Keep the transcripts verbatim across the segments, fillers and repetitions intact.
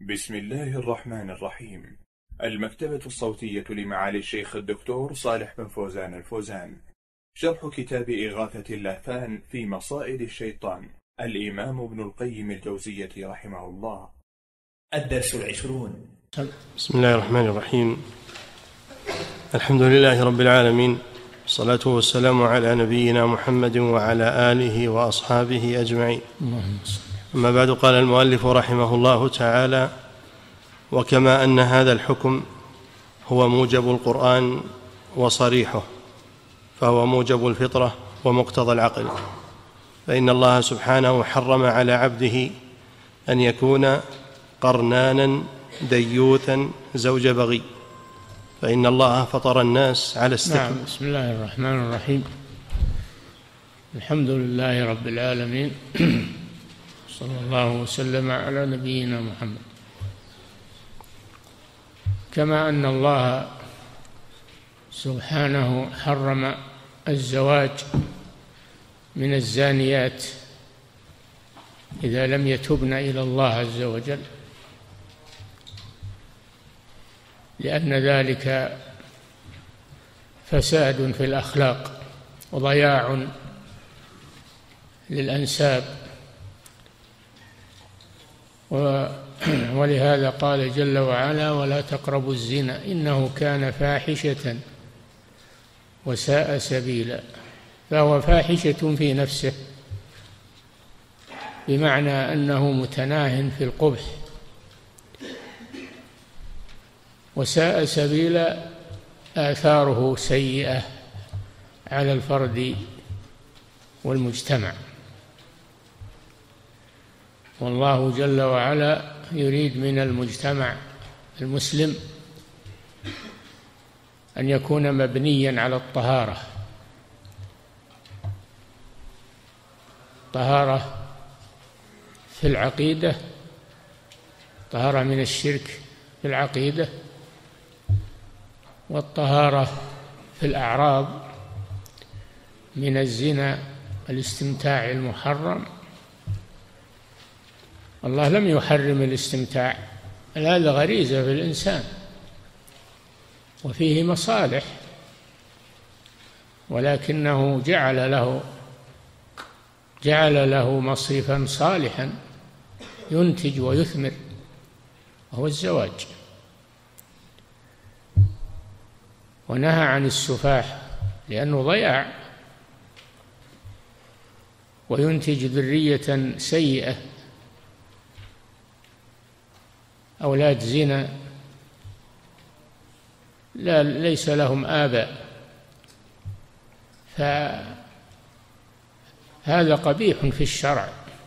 بسم الله الرحمن الرحيم. المكتبة الصوتية لمعالي الشيخ الدكتور صالح بن فوزان الفوزان، شرح كتاب إغاثة اللهفان في مصائد الشيطان، الإمام ابن القيم الجوزية رحمه الله. الدرس العشرون. بسم الله الرحمن الرحيم. الحمد لله رب العالمين، والصلاة والسلام على نبينا محمد وعلى آله وأصحابه أجمعين. أما بعد، قال المؤلف رحمه الله تعالى: وكما أن هذا الحكم هو موجب القرآن وصريحه، فهو موجب الفطرة ومقتضى العقل، فإن الله سبحانه حرم على عبده أن يكون قرنانا ديوثا زوج بغي، فإن الله فطر الناس على استكمال. نعم. بسم الله الرحمن الرحيم. الحمد لله رب العالمين، صلى الله وسلم على نبينا محمد. كما أن الله سبحانه حرم الزواج من الزانيات إذا لم يتبن إلى الله عز وجل، لأن ذلك فساد في الأخلاق وضياع للأنساب، ولهذا قال جل وعلا: ولا تقربوا الزنا إنه كان فاحشة وساء سبيلا. فهو فاحشة في نفسه، بمعنى أنه متناه في القبح، وساء سبيلا آثاره سيئة على الفرد والمجتمع. والله جل وعلا يريد من المجتمع المسلم أن يكون مبنيا على الطهارة، طهارة في العقيدة، طهارة من الشرك في العقيدة، والطهارة في الأعراض من الزنا الاستمتاع المحرم. الله لم يحرم الاستمتاع، هذا غريزة في الإنسان وفيه مصالح، ولكنه جعل له جعل له مصرفا صالحا ينتج ويثمر، وهو الزواج. ونهى عن السفاح لأنه ضياع وينتج ذرية سيئة، أولاد زنا لا ليس لهم آباء، فهذا قبيح في الشرع،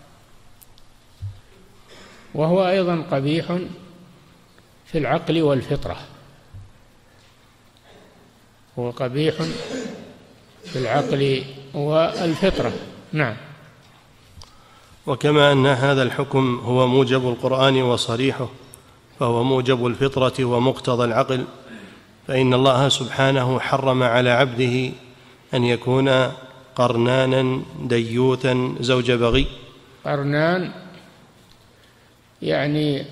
وهو أيضا قبيح في العقل والفطرة، هو قبيح في العقل والفطرة. نعم. وكما أن هذا الحكم هو موجب القرآن وصريحه، فهو موجب الفطرة ومقتضى العقل، فإن الله سبحانه حرم على عبده أن يكون قرنانا ديوثا زوج بغي. قرنان يعني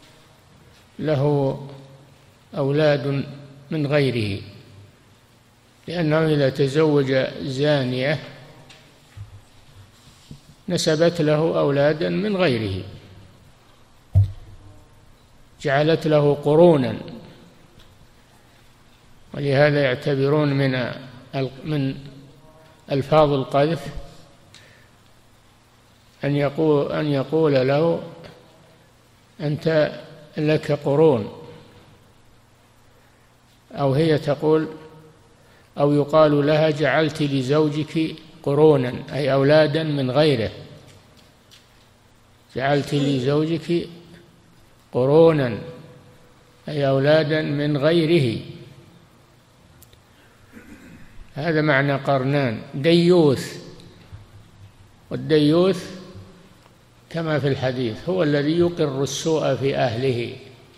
له أولاد من غيره، لأنه إذا تزوج زانية نسبت له أولادا من غيره، جعلت له قرونا. ولهذا يعتبرون من من ألفاظ القذف أن يقول أن يقول له: أنت لك قرون، أو هي تقول أو يقال لها: جعلت لزوجك قرونا، أي أولادا من غيره، جعلت لزوجك قرونا أي أولادا من غيره. هذا معنى قرنان. ديوث، والديوث كما في الحديث هو الذي يقر السوء في أهله،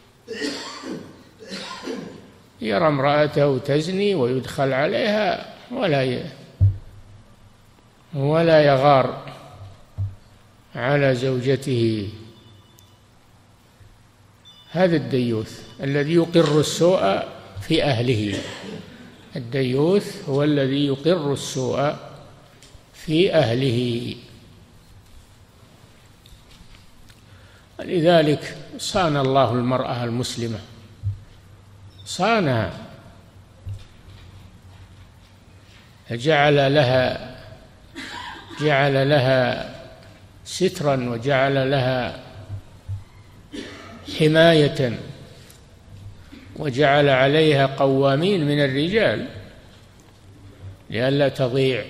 يرى امرأته تزني ويدخل عليها ولا ولا يغار على زوجته. هذا الديوث الذي يقر السوء في أهله. الديوث هو الذي يقر السوء في أهله. لذلك صان الله المرأة المسلمة، صانها، جعل لها جعل لها سترا وجعل لها حماية، وجعل عليها قوامين من الرجال لئلا تضيع.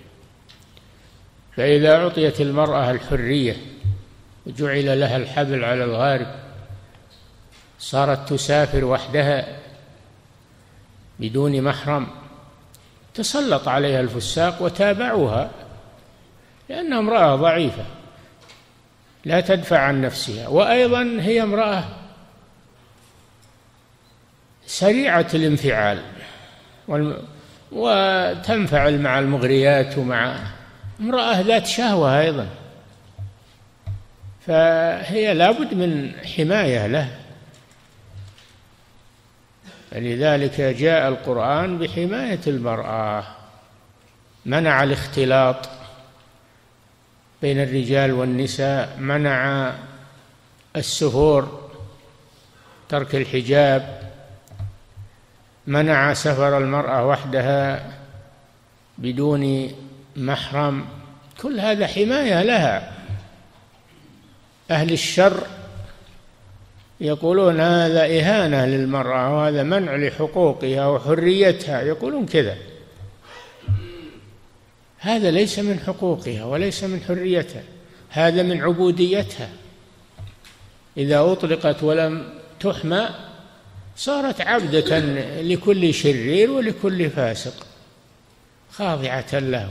فإذا أعطيت المرأة الحرية وجعل لها الحبل على الغارب صارت تسافر وحدها بدون محرم، تسلط عليها الفساق وتابعوها، لأنها امرأة ضعيفة لا تدفع عن نفسها، وأيضا هي امرأة سريعة الانفعال وتنفعل مع المغريات، ومع امرأة ذات شهوة أيضا، فهي لابد من حماية له. لذلك جاء القرآن بحماية المرأة، منع الاختلاط بين الرجال والنساء، منع السفور، ترك الحجاب، منع سفر المرأة وحدها بدون محرم، كل هذا حماية لها. أهل الشر يقولون هذا إهانة للمرأة وهذا منع لحقوقها وحريتها، يقولون كذا، هذا ليس من حقوقها وليس من حريتها، هذا من عبوديتها. إذا أطلقت ولم تحمى صارت عبدة لكل شرير ولكل فاسق خاضعة له،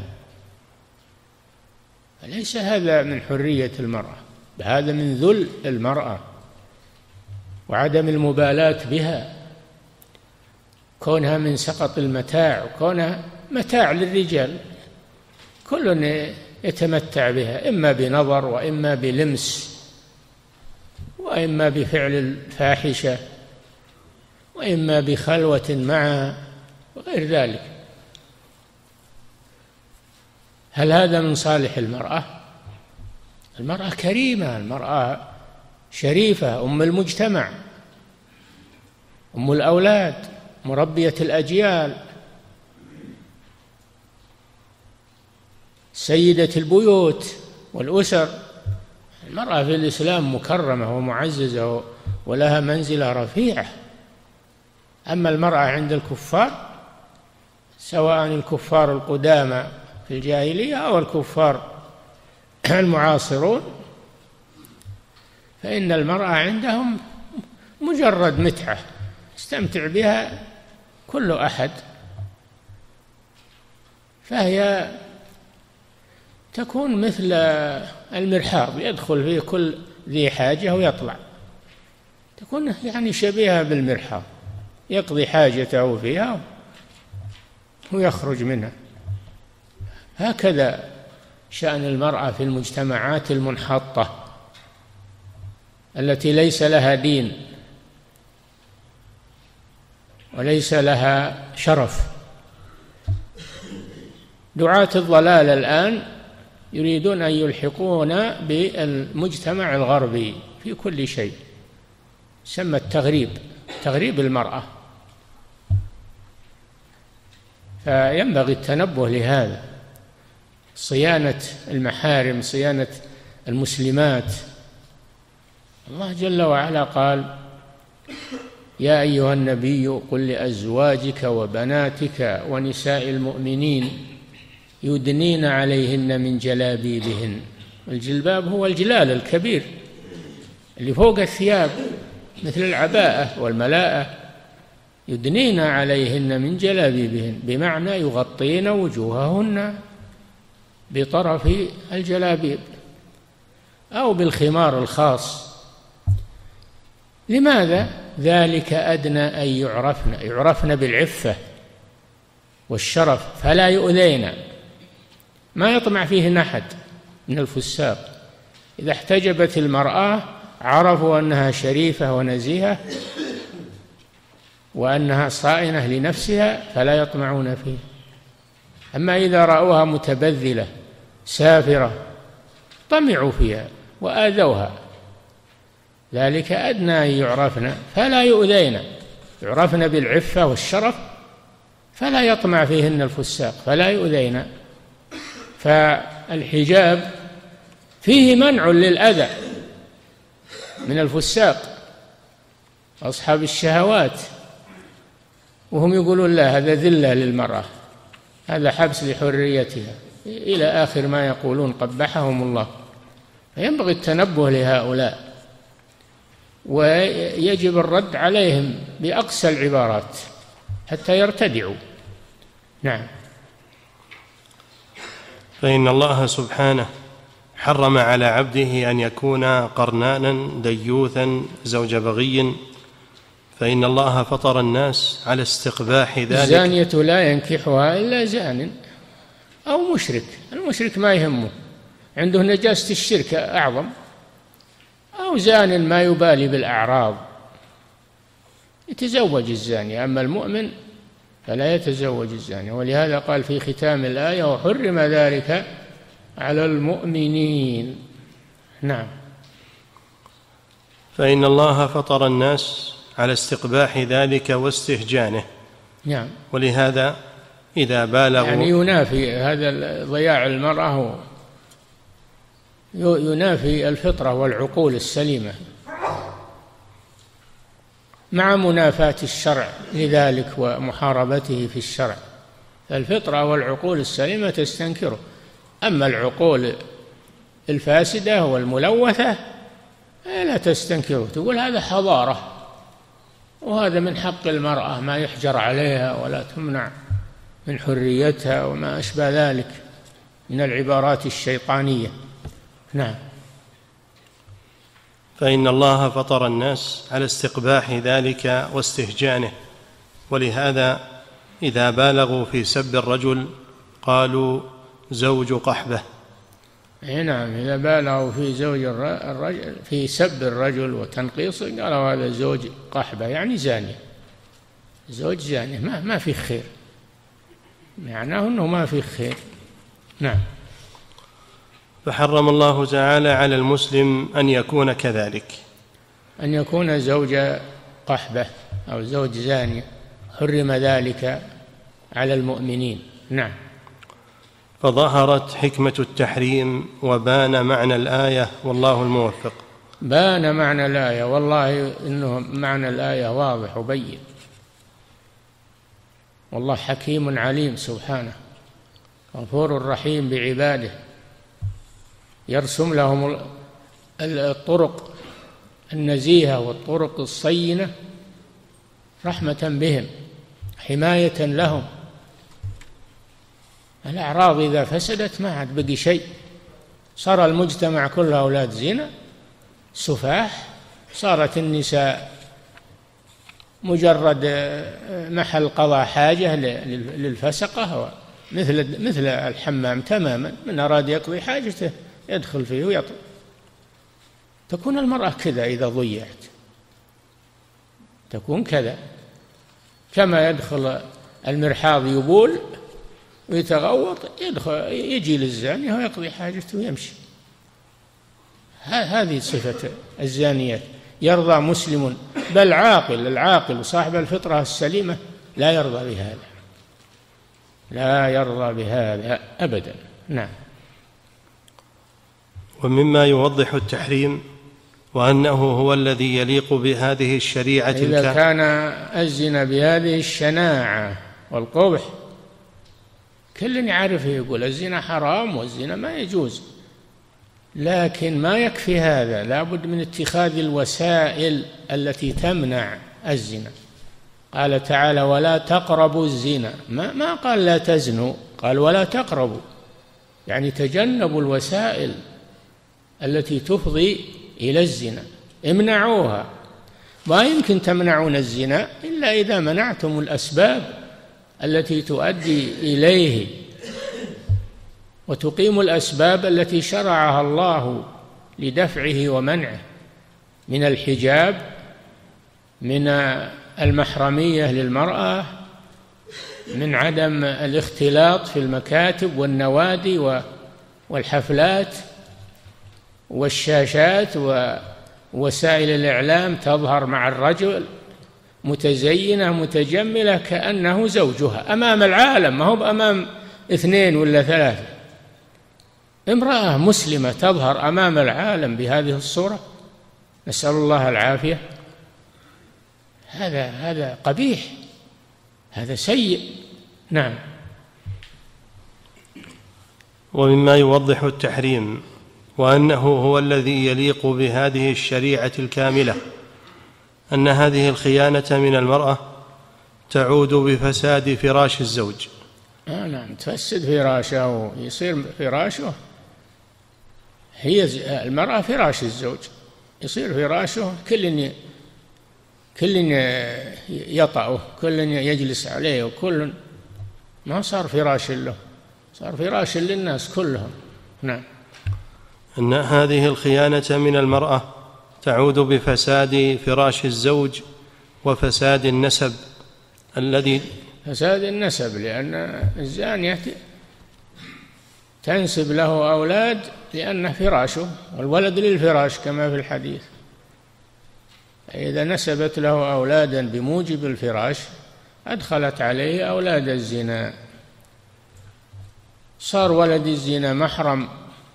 فليس هذا من حرية المرأة، هذا من ذل المرأة وعدم المبالاة بها، كونها من سقط المتاع وكونها متاع للرجال، كل يتمتع بها، إما بنظر وإما بلمس وإما بفعل الفاحشة وإما بخلوة معها وغير ذلك. هل هذا من صالح المرأة؟ المرأة كريمة، المرأة شريفة، أم المجتمع، أم الأولاد، مربية الأجيال، سيدة البيوت والأسر. المرأة في الإسلام مكرمة ومعززة ولها منزلة رفيعة. أما المرأة عند الكفار، سواء الكفار القدامى في الجاهلية أو الكفار المعاصرون، فإن المرأة عندهم مجرد متعة يستمتع بها كل أحد، فهي تكون مثل المرحاض يدخل فيه كل ذي حاجة ويطلع، تكون يعني شبيهة بالمرحاض، يقضي حاجته فيها ويخرج منها. هكذا شأن المرأة في المجتمعات المنحطة التي ليس لها دين وليس لها شرف. دعاة الضلال الآن يريدون أن يلحقون بالمجتمع الغربي في كل شيء، سمى التغريب، تغريب المرأة، فينبغي التنبه لهذا، صيانة المحارم، صيانة المسلمات. الله جل وعلا قال: يا أيها النبي قل لأزواجك وبناتك ونساء المؤمنين يدنين عليهن من جلابيبهن. الجلباب هو الجلال الكبير اللي فوق الثياب مثل العباءة والملاءة، يدنين عليهن من جلابيبهن، بمعنى يغطين وجوههن بطرف الجلابيب أو بالخمار الخاص. لماذا؟ ذلك أدنى أن يعرفن يعرفن بالعفة والشرف فلا يؤذين، ما يطمع فيهن أحد من الفساق. إذا احتجبت المرأة عرفوا أنها شريفة ونزيهة وأنها صائنة لنفسها فلا يطمعون فيها. أما إذا رأوها متبذلة سافرة طمعوا فيها وآذوها. ذلك أدنى أن يعرفن فلا يؤذين، يعرفن بالعفة والشرف فلا يطمع فيهن الفساق فلا يؤذين. فالحجاب فيه منع للأذى من الفساق أصحاب الشهوات، وهم يقولون لا هذا ذلة للمرأة، هذا حبس لحريتها، إلى آخر ما يقولون قبحهم الله. فينبغي التنبه لهؤلاء ويجب الرد عليهم بأقسى العبارات حتى يرتدعوا. نعم. فإن الله سبحانه حرم على عبده أن يكون قرنانا ديوثا زوج بغي، فإن الله فطر الناس على استقباح ذلك. الزانية لا ينكحها إلا زان أو مشرك، المشرك ما يهمه، عنده نجاسة الشرك أعظم، أو زان ما يبالي بالأعراض يتزوج الزانية، أما المؤمن فلا يتزوج الزانية. ولهذا قال في ختام الآية وحرم ذلك على المؤمنين. نعم. فإن الله فطر الناس على استقباح ذلك واستهجانه. نعم. ولهذا إذا بالغوا يعني ينافي هذا ضياع المرأة، ينافي الفطرة والعقول السليمة مع منافاة الشرع لذلك ومحاربته في الشرع. الفطرة والعقول السليمة تستنكره، أما العقول الفاسدة والملوثة لا تستنكره، تقول هذا حضارة وهذا من حق المرأة ما يحجر عليها ولا تمنع من حريتها وما أشبه ذلك من العبارات الشيطانية. نعم. فإن الله فطر الناس على استقباح ذلك واستهجانه، ولهذا إذا بالغوا في سب الرجل قالوا زوج قحبة. نعم، إذا بالغوا في زوج الرجل في سب الرجل وتنقيصه قالوا هذا زوج قحبة، يعني زانية، زوج زانية، ما ما في خير، معناه أنه ما في خير. نعم. فحرم الله تعالى على المسلم أن يكون كذلك، أن يكون زوج قحبة أو زوج زانية، حرم ذلك على المؤمنين. نعم. فظهرت حكمة التحريم وبان معنى الآية والله الموفق. بان معنى الآية، والله إنه معنى الآية واضح وبين، والله حكيم عليم سبحانه، غفور رحيم بعباده، يرسم لهم الطرق النزيهة والطرق الصينة رحمة بهم، حماية لهم. الأعراض إذا فسدت ما عاد بقي شيء، صار المجتمع كله أولاد زنا سفاح، صارت النساء مجرد محل قضاء حاجة للفسقة، مثل مثل الحمام تماما، من أراد يقضي حاجته يدخل فيه ويطلع. تكون المرأة كذا إذا ضيعت، تكون كذا، كما يدخل المرحاض يبول ويتغوط يدخل يجي للزانية ويقضي حاجته ويمشي. هذه صفة الزانيات. يرضى مسلم بل عاقل، العاقل وصاحب الفطرة السليمة لا يرضى بهذا، لا يرضى بهذا أبدا. نعم. ومما يوضح التحريم وأنه هو الذي يليق بهذه الشريعة إذا الكاملة. كان الزنا بهذه الشناعة والقبح كل يعرفه، يقول الزنا حرام والزنا ما يجوز، لكن ما يكفي هذا، لابد من اتخاذ الوسائل التي تمنع الزنا. قال تعالى ولا تقربوا الزنا، ما, ما قال لا تزنوا، قال ولا تقربوا، يعني تجنبوا الوسائل التي تفضي إلى الزنا، امنعوها. ما يمكن تمنعون الزنا إلا إذا منعتم الأسباب التي تؤدي إليه، وتقيم الأسباب التي شرعها الله لدفعه ومنعه. من الحجاب، من المحرمية للمرأة، من عدم الاختلاط في المكاتب والنوادي والحفلات والشاشات ووسائل الإعلام، تظهر مع الرجل متزينة متجملة كأنه زوجها أمام العالم، ما هو أمام اثنين ولا ثلاثة. امرأة مسلمة تظهر أمام العالم بهذه الصورة، نسأل الله العافية. هذا هذا قبيح، هذا سيء. نعم. ومما يوضح التحريم وأنه هو الذي يليق بهذه الشريعة الكاملة أن هذه الخيانة من المرأة تعود بفساد فراش الزوج. آه نعم، تفسد فراشه ويصير فراشه، هي المرأة فراش الزوج، يصير فراشه كل كل يطأه، كل يجلس عليه، وكل ما صار فراش له، صار فراش للناس كلهم. نعم. أن هذه الخيانة من المرأة تعود بفساد فراش الزوج وفساد النسب الذي فساد النسب، لأن الزانية تنسب له أولاد لأنه فراشه، والولد للفراش كما في الحديث. إذا نسبت له أولادا بموجب الفراش أدخلت عليه أولاد الزنا، صار ولد الزنا محرم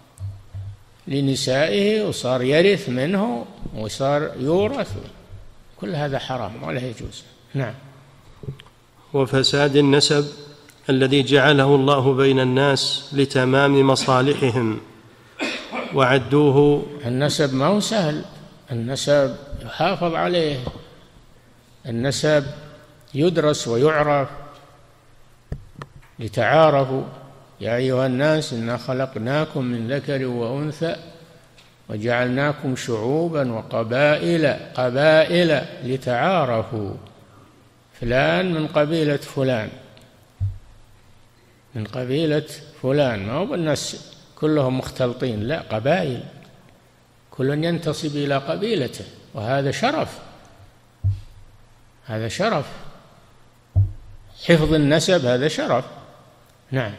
لنسائه، وصار يرث منه، وصار يورث، كل هذا حرام ولا يجوز. نعم. وفساد النسب الذي جعله الله بين الناس لتمام مصالحهم وعدوه. النسب ما هو سهل، النسب يحافظ عليه، النسب يدرس ويعرف لتعارفوا. يا أيها الناس إنا خلقناكم من ذكر وأنثى وجعلناكم شعوبا وقبائل قبائل لتعارفوا، فلان من قبيلة فلان من قبيلة فلان، ما هو الناس كلهم مختلطين، لا، قبائل، كل ينتسب إلى قبيلته، وهذا شرف، هذا شرف، حفظ النسب هذا شرف. نعم.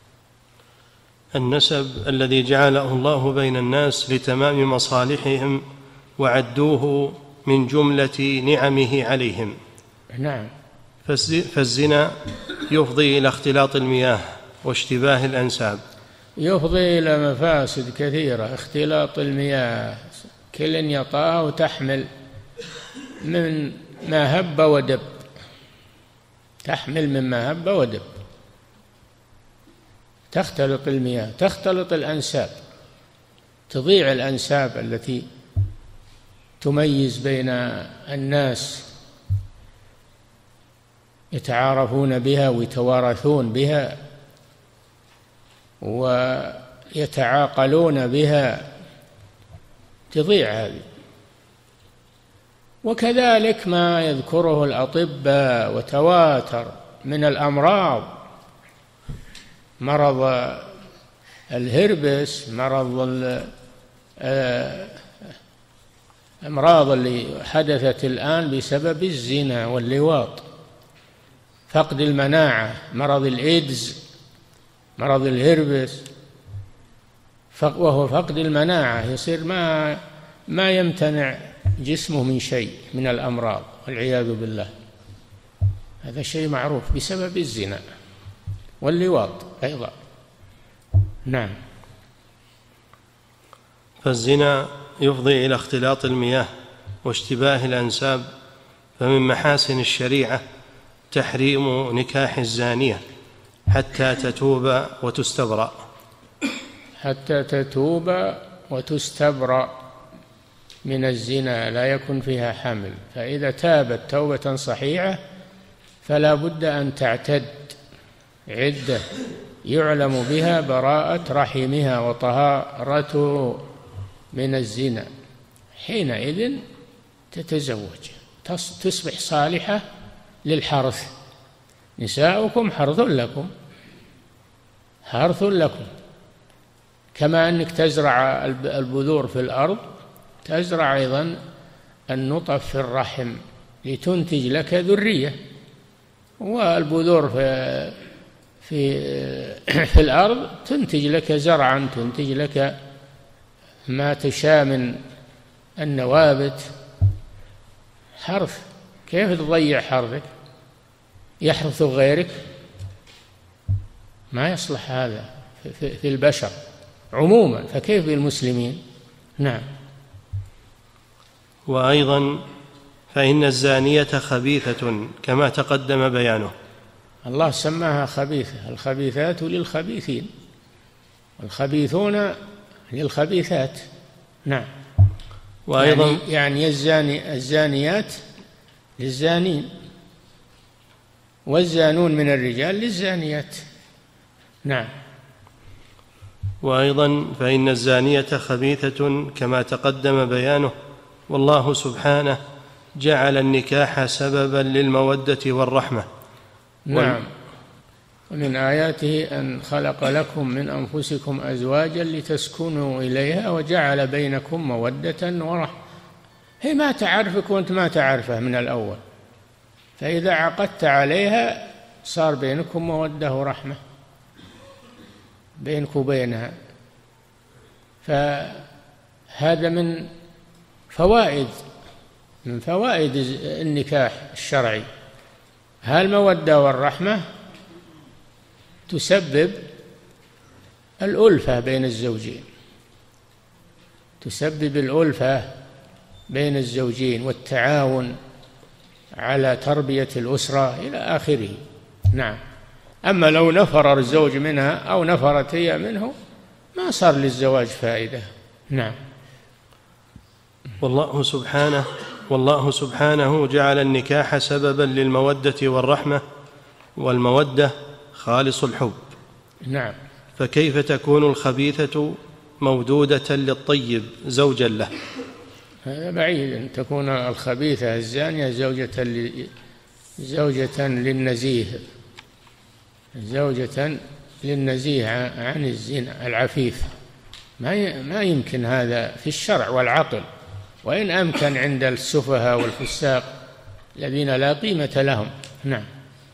النسب الذي جعله الله بين الناس لتمام مصالحهم وعدوه من جملة نعمه عليهم. نعم. فالزنا يفضي إلى اختلاط المياه واشتباه الأنساب، يفضي إلى مفاسد كثيرة. اختلاط المياه، كل يطاه وتحمل من ما هب ودب، تحمل مما هب ودب، تختلط المياه، تختلط الأنساب، تضيع الأنساب التي تميز بين الناس، يتعارفون بها ويتوارثون بها ويتعاقلون بها، تضيع هذه. وكذلك ما يذكره الأطباء وتواتر من الأمراض، مرض الهربس، مرض الأمراض اللي حدثت الآن بسبب الزنا واللواط، فقد المناعة، مرض الإيدز، مرض الهربس، وهو فقد المناعة، يصير ما ما يمتنع جسمه من شيء من الأمراض والعياذ بالله. هذا شيء معروف بسبب الزنا واللواط أيضا. نعم. فالزنا يفضي إلى اختلاط المياه واشتباه الأنساب، فمن محاسن الشريعة تحريم نكاح الزانية حتى تتوب وتستبرأ. حتى تتوب وتستبرأ من الزنا، لا يكن فيها حمل، فإذا تابت توبة صحيحة فلا بد أن تعتد عدة يعلم بها براءة رحمها وطهارته من الزنا، حينئذ تتزوج، تصبح صالحة للحرث. نساؤكم حرث لكم، حرث لكم، كما أنك تزرع البذور في الأرض تزرع أيضا النطف في الرحم لتنتج لك ذرية، والبذور في في في الأرض تنتج لك زرعا، تنتج لك ما تشاء من النوابت. حرث، كيف تضيع حرثك؟ يحرث غيرك؟ ما يصلح هذا في البشر عموما، فكيف بالمسلمين؟ نعم. وأيضا فإن الزانية خبيثة كما تقدم بيانه. الله سماها خبيثة، الخبيثات للخبيثين والخبيثون للخبيثات. نعم. وأيضا يعني, يعني الزاني الزانيات للزانين، والزانون من الرجال للزانيات. نعم. وأيضا فإن الزانية خبيثة كما تقدم بيانه، والله سبحانه جعل النكاح سببا للمودة والرحمة. نعم. ومن آياته أن خلق لكم من أنفسكم أزواجا لتسكنوا إليها وجعل بينكم مودة ورحمة. هي ما تعرفك وأنت ما تعرفها من الأول، فإذا عقدت عليها صار بينكم مودة ورحمة بينك وبينها. فهذا من فوائد من فوائد النكاح الشرعي. هالمودة والرحمة تسبب الألفة بين الزوجين، تسبب الألفة بين الزوجين والتعاون على تربية الأسرة إلى آخره. نعم. أما لو نفر الزوج منها أو نفرت هي منه ما صار للزواج فائدة. نعم. والله سبحانه والله سبحانه جعل النكاح سببا للمودة والرحمة، والمودة خالص الحب. نعم. فكيف تكون الخبيثة مودودة للطيب زوجا له؟ هذا بعيد أن تكون الخبيثة الزانية زوجة ل... زوجة للنزيه زوجة للنزيه عن الزنا العفيف. ما ي... ما يمكن هذا في الشرع والعقل، وإن أمكن عند السفهاء والفساق الذين لا قيمة لهم. نعم.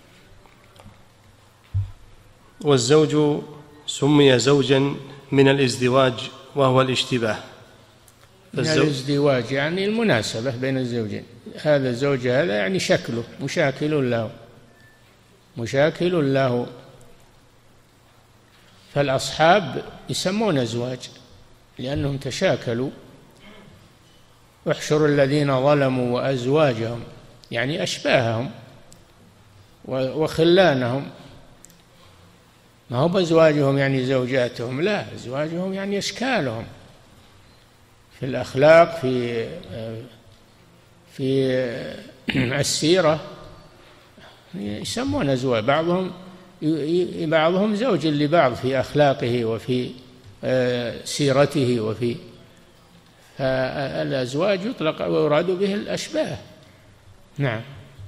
والزوج سمي زوجا من الازدواج وهو الاشتباه. من الازدواج يعني المناسبة بين الزوجين، هذا الزوج هذا يعني شكله مشاكل له مشاكل له فالأصحاب يسمون أزواج لأنهم تشاكلوا. احشروا الذين ظلموا وأزواجهم يعني أشباههم وخلانهم، ما هو بأزواجهم يعني زوجاتهم، لا، أزواجهم يعني أشكالهم في الأخلاق، في في السيرة يسمون أزواج. بعضهم بعضهم زوج لبعض في أخلاقه وفي سيرته، وفي فالأزواج يطلق ويراد به الأشباه. نعم.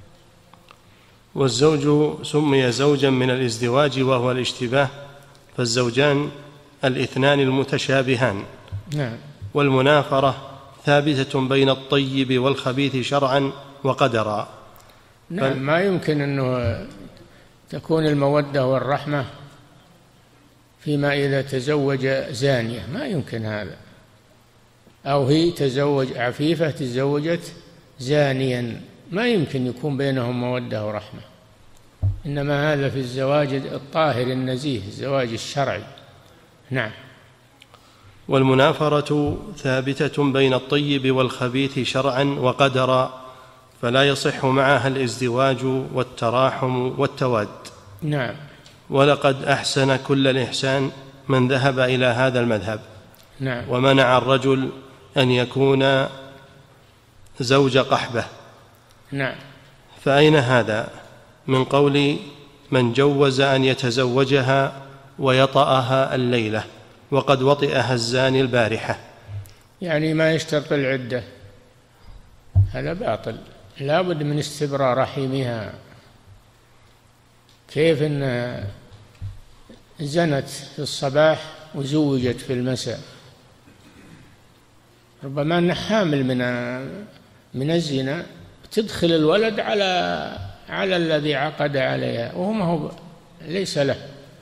والزوج سمي زوجا من الازدواج وهو الاشتباه، فالزوجان الاثنان المتشابهان. نعم. والمنافرة ثابتة بين الطيب والخبيث شرعا وقدرا. نعم. ما يمكن أنه تكون المودة والرحمة فيما إذا تزوج زانية، ما يمكن هذا، أو هي تزوج عفيفة تزوجت زانيا، ما يمكن يكون بينهم مودة ورحمة. إنما هذا في الزواج الطاهر النزيه، الزواج الشرعي. نعم. والمنافرة ثابتة بين الطيب والخبيث شرعا وقدرا، فلا يصح معها الازدواج والتراحم والتواد. نعم. ولقد أحسن كل الإحسان من ذهب إلى هذا المذهب. نعم. ومنع الرجل أن يكون زوج قحبة. نعم. فأين هذا من قول من جوز أن يتزوجها ويطأها الليلة وقد وطئها الزاني البارحة؟ يعني ما يشترط العدة، هذا باطل، لا بد من استبراء رحمها. كيف إن زنت في الصباح وزوجت في المساء؟ ربما أنها حامل من من الزنا تدخل الولد على على الذي عقد عليها وهو ما هو ليس له.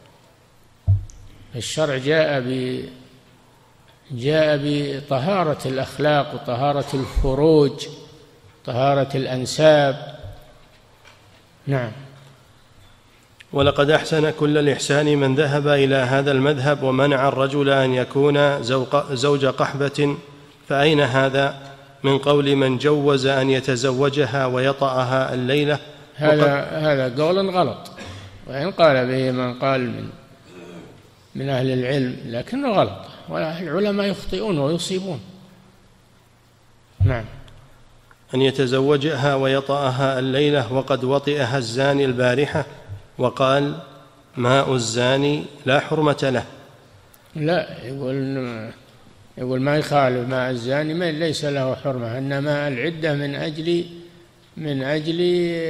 الشرع جاء ب جاء بطهارة الأخلاق وطهارة الفروج، طهارة الأنساب. نعم. ولقد أحسن كل الإحسان من ذهب إلى هذا المذهب ومنع الرجل أن يكون زوج قحبة، فأين هذا من قول من جوز أن يتزوجها ويطأها الليلة؟ هذا هذا قول غلط، وإن قال به من قال من من أهل العلم، لكنه غلط، والعلماء يخطئون ويصيبون. نعم. أن يتزوجها ويطأها الليلة وقد وطئها الزاني البارحة، وقال ماء الزاني لا حرمة له. لا، يقول يقول ما يخالف ماء الزاني ما ليس له حرمة، إنما العدة من أجل من أجل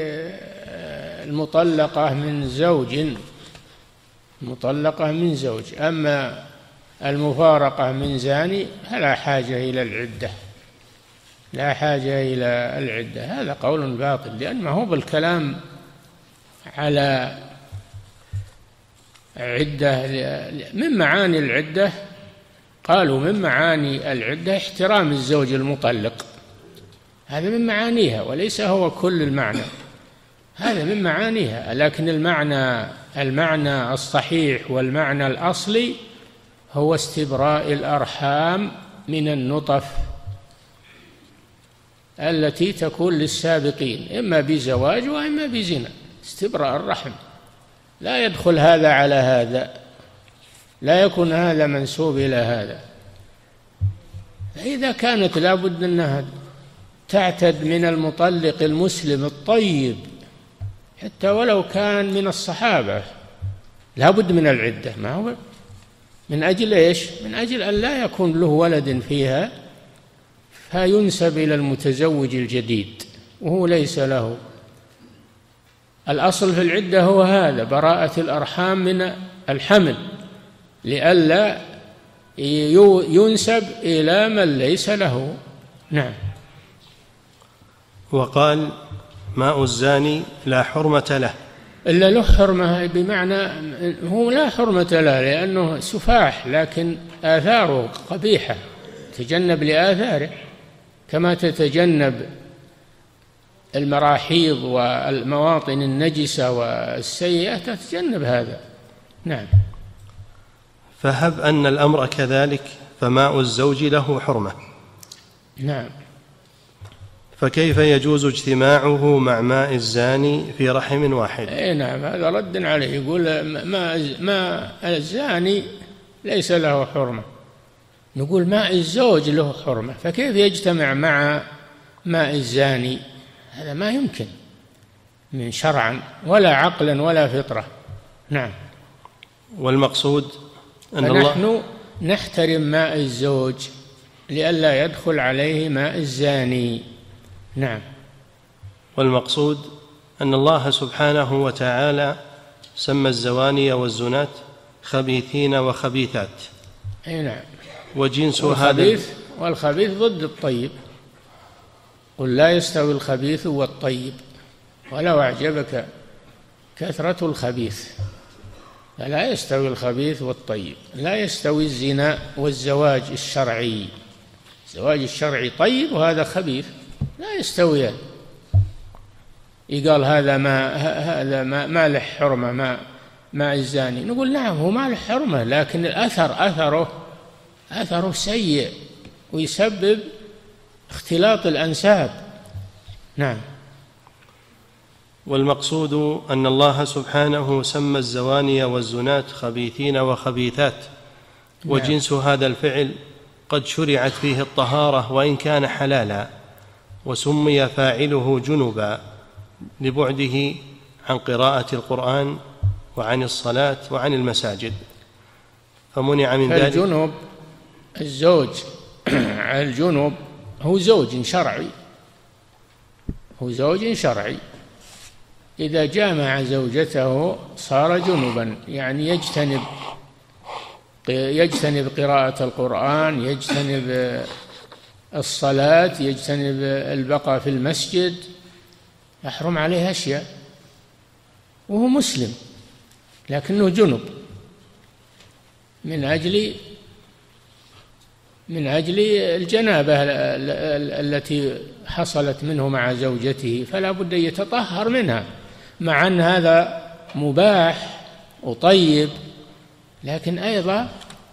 المطلقة من زوج مطلقة من زوج، أما المفارقة من زاني فلا حاجة إلى العدة، لا حاجة إلى العدة. هذا قول باطل، لأنه هو بالكلام على عدة. من معاني العدة قالوا من معاني العدة احترام الزوج المطلق، هذا من معانيها وليس هو كل المعنى، هذا من معانيها. لكن المعنى المعنى الصحيح والمعنى الأصلي هو استبراء الأرحام من النطف التي تكون للسابقين، إما بزواج وإما بزنا، استبراء الرحم. لا يدخل هذا على هذا، لا يكون هذا منسوب إلى هذا. فإذا كانت لابد أنها تعتد من المطلق المسلم الطيب حتى ولو كان من الصحابة، لابد من العدة. ما هو من أجل إيش؟ من أجل أن لا يكون له ولد فيها فينسب إلى المتزوج الجديد وهو ليس له. الأصل في العدة هو هذا، براءة الأرحام من الحمل، لئلا ينسب إلى من ليس له. نعم. وقال ماء الزاني لا حرمة له. إلا له حرمة، بمعنى هو لا حرمة له لأنه سفاح، لكن آثاره قبيحة، تجنب لآثاره كما تتجنب المراحيض والمواطن النجسة والسيئة، تتجنب هذا. نعم. فهب أن الأمر كذلك فماء الزوج له حرمة. نعم. فكيف يجوز اجتماعه مع ماء الزاني في رحم واحد؟ اي نعم، هذا رد عليه. يقول ما ما الزاني ليس له حرمة، نقول ماء الزوج له حرمة، فكيف يجتمع مع ماء الزاني؟ هذا ما يمكن من شرعا ولا عقلا ولا فطرة. نعم. والمقصود أن فنحن الله نحترم ماء الزوج لئلا يدخل عليه ماء الزاني. نعم. والمقصود أن الله سبحانه وتعالى سمى الزواني والزنات خبيثين وخبيثات. أي نعم. وجنس والخبيث والخبيث ضد الطيب، قل لا يستوي الخبيث والطيب ولو أعجبك كثرة الخبيث، فلا يستوي الخبيث والطيب. لا يستوي الزنا والزواج الشرعي، الزواج الشرعي طيب وهذا خبيث، لا يستويان. يقال هذا ما هذا ما, ما له حرمة، ما ما الزاني، نقول نعم هو ما له حرمة، لكن الأثر أثره أثره سيء ويسبب اختلاط الأنساب. نعم. والمقصود أن الله سبحانه سمى الزواني والزنات خبيثين وخبيثات، وجنس هذا الفعل قد شرعت فيه الطهارة وإن كان حلالا، وسمي فاعله جنبا لبعده عن قراءة القرآن وعن الصلاة وعن المساجد، فمنع من ذلك. الجنب الزوج الجنب هو زوج شرعي، هو زوج شرعي، إذا جامع زوجته صار جنبا، يعني يجتنب يجتنب قراءة القرآن، يجتنب الصلاة، يجتنب البقاء في المسجد، يحرم عليه أشياء وهو مسلم لكنه جنب من أجل من أجل الجنابة التي حصلت منه مع زوجته، فلا بد أن يتطهر منها، مع أن هذا مباح وطيب، لكن أيضا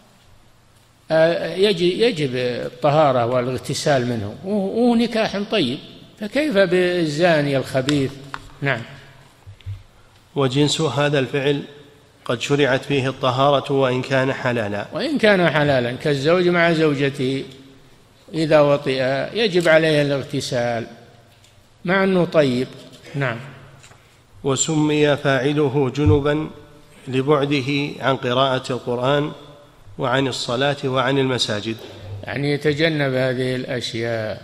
يجب الطهارة والاغتسال منه، وهو نكاح طيب، فكيف بالزاني الخبيث؟ نعم. وجنس هذا الفعل قد شرعت فيه الطهارة وإن كان حلالا وإن كان حلالا كالزوج مع زوجته إذا وطئ يجب عليه الاغتسال مع أنه طيب. نعم. وسمي فاعله جنبا لبعده عن قراءة القرآن وعن الصلاة وعن المساجد، يعني يتجنب هذه الأشياء.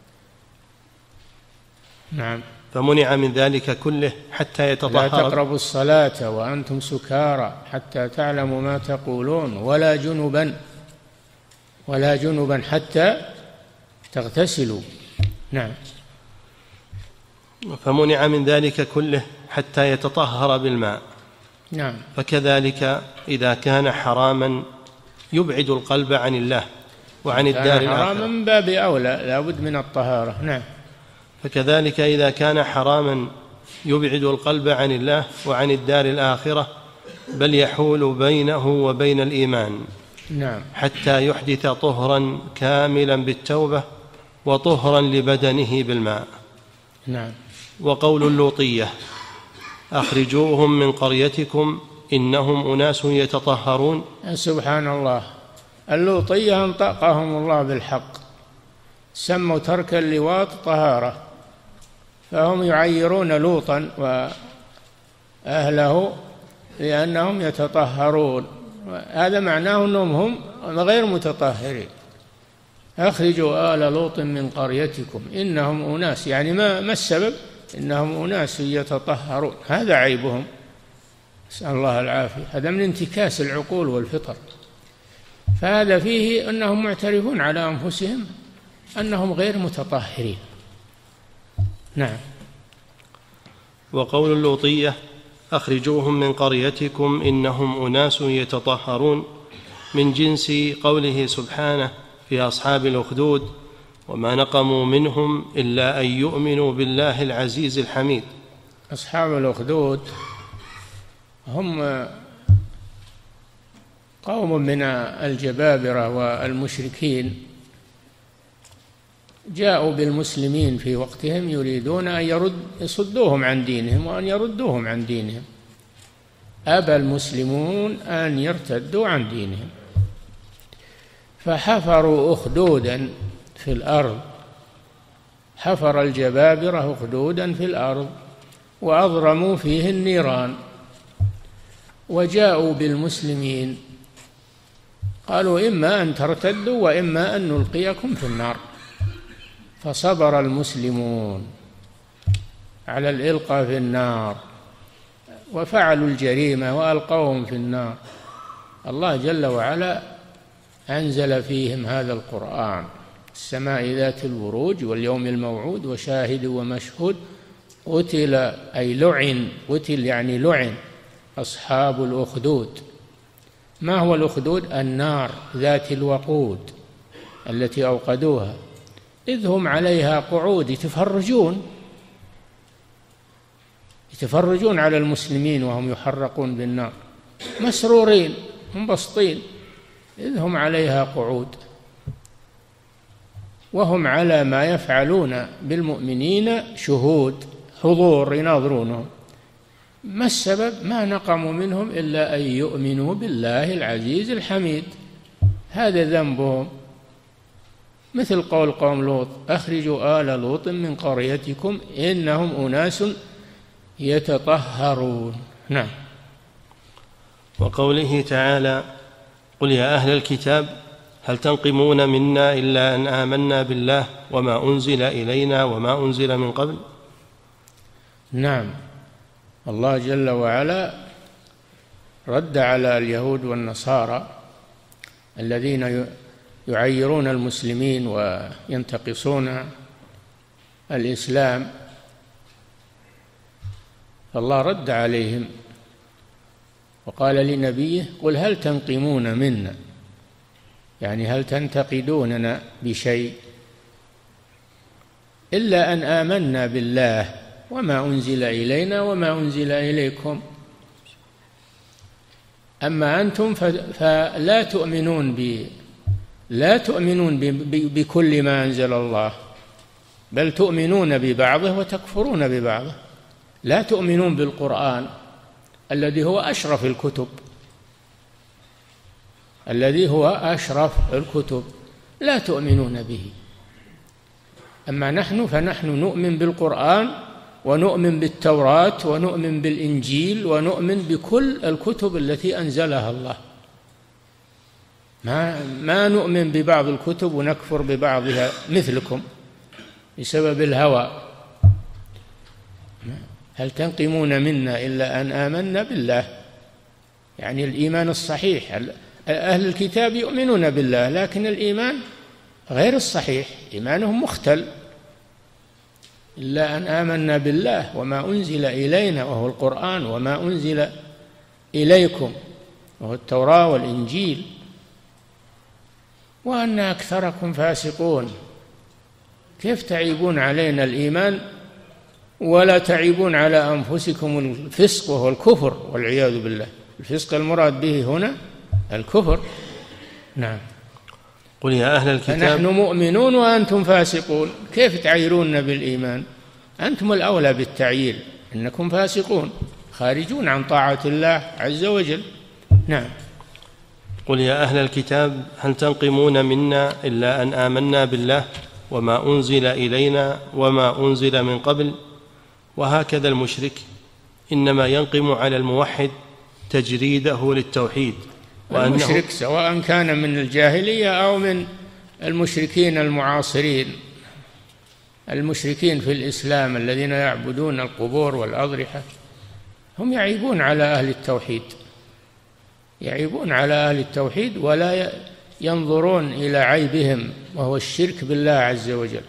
نعم. فمنع من ذلك كله حتى يتطهر. لا تقربوا الصلاة وأنتم سكارى حتى تعلموا ما تقولون ولا جنبا ولا جنبا حتى تغتسلوا. نعم. فمنع من ذلك كله حتى يتطهر بالماء. نعم. فكذلك إذا كان حراما يبعد القلب عن الله وعن الدار الآخرة، حراما من باب أولى لا بد من الطهارة. نعم. فكذلك إذا كان حراما يبعد القلب عن الله وعن الدار الآخرة، بل يحول بينه وبين الإيمان. نعم. حتى يحدث طهرا كاملا بالتوبة وطهرا لبدنه بالماء. نعم. وقول اللوطية أخرجوهم من قريتكم إنهم أناس يتطهرون، سبحان الله، اللوطية انطقهم الله بالحق، سموا ترك اللواط طهارة، فهم يعيرون لوطا وأهله لأنهم يتطهرون، هذا معناه أنهم هم غير متطهرين. أخرجوا آل لوط من قريتكم إنهم أناس، يعني ما ما السبب؟ إنهم أناس يتطهرون، هذا عيبهم، نسأل الله العافية. هذا من انتكاس العقول والفطر، فهذا فيه أنهم معترفون على أنفسهم أنهم غير متطهرين. نعم. وقول اللوطية أخرجوهم من قريتكم إنهم أناس يتطهرون من جنس قوله سبحانه في أصحاب الأخدود وما نقموا منهم إلا أن يؤمنوا بالله العزيز الحميد. أصحاب الأخدود هم قوم من الجبابرة والمشركين جاءوا بالمسلمين في وقتهم يريدون أن يرد يصدوهم عن دينهم وأن يردوهم عن دينهم، أبى المسلمون أن يرتدوا عن دينهم، فحفروا أخدودا في الأرض، حفر الجبابرة أخدودا في الأرض وأضرموا فيه النيران، وجاءوا بالمسلمين قالوا إما أن ترتدوا وإما أن نلقيكم في النار، فصبر المسلمون على الإلقاء في النار وفعلوا الجريمة وألقوهم في النار. الله جل وعلا أنزل فيهم هذا القرآن: السماء ذات البروج واليوم الموعود وشاهد ومشهود قتل، أي لعن، قتل يعني لعن أصحاب الأخدود. ما هو الأخدود؟ النار ذات الوقود التي أوقدوها، إذ هم عليها قعود يتفرجون يتفرجون على المسلمين وهم يحرقون بالنار، مسرورين منبسطين، إذ هم عليها قعود وهم على ما يفعلون بالمؤمنين شهود، حضور يناظرونهم. ما السبب؟ ما نقموا منهم إلا أن يؤمنوا بالله العزيز الحميد، هذا ذنبهم. مثل قول قوم لوط: أخرجوا آل لوط من قريتكم إنهم أناس يتطهرون. نعم. وقوله تعالى: قل يا أهل الكتاب هل تنقمون منا إلا أن آمنا بالله وما أنزل إلينا وما أنزل من قبل. نعم، الله جل وعلا رد على اليهود والنصارى الذين يعيرون المسلمين وينتقصون الإسلام، فالله رد عليهم وقال لنبيه: قل هل تنقمون منا، يعني هل تنتقدوننا بشيء إلا أن آمنا بالله وما أنزل إلينا وما أنزل إليكم، أما أنتم فلا تؤمنون ب لا تؤمنون بكل ما أنزل الله، بل تؤمنون ببعضه وتكفرون ببعضه. لا تؤمنون بالقرآن الذي هو أشرف الكتب الذي هو أشرف الكتب لا تؤمنون به. أما نحن فنحن نؤمن بالقرآن ونؤمن بالتوراة ونؤمن بالإنجيل ونؤمن بكل الكتب التي أنزلها الله، ما ما نؤمن ببعض الكتب ونكفر ببعضها مثلكم بسبب الهوى. هل تنقمون منا إلا أن آمنا بالله، يعني الإيمان الصحيح. أهل الكتاب يؤمنون بالله لكن الإيمان غير الصحيح، إيمانهم مختل. إلا أن آمنا بالله وما أنزل إلينا وهو القرآن وما أنزل إليكم وهو التوراة والإنجيل، وأن أكثركم فاسقون. كيف تعيبون علينا الإيمان ولا تعيبون على أنفسكم الفسق وهو الكفر والعياذ بالله؟ الفسق المراد به هنا الكفر. نعم. قل يا أهل الكتاب فنحن مؤمنون وأنتم فاسقون، كيف تعيرون بالإيمان؟ أنتم الأولى بالتعيير، إنكم فاسقون خارجون عن طاعة الله عز وجل. نعم. قل يا أهل الكتاب هل تنقمون منا إلا أن آمنا بالله وما أنزل إلينا وما أنزل من قبل. وهكذا المشرك إنما ينقم على الموحد تجريده للتوحيد، المشرك سواء كان من الجاهلية أو من المشركين المعاصرين، المشركين في الإسلام الذين يعبدون القبور والأضرحة، هم يعيبون على أهل التوحيد، يعيبون على أهل التوحيد ولا ينظرون إلى عيبهم وهو الشرك بالله عز وجل.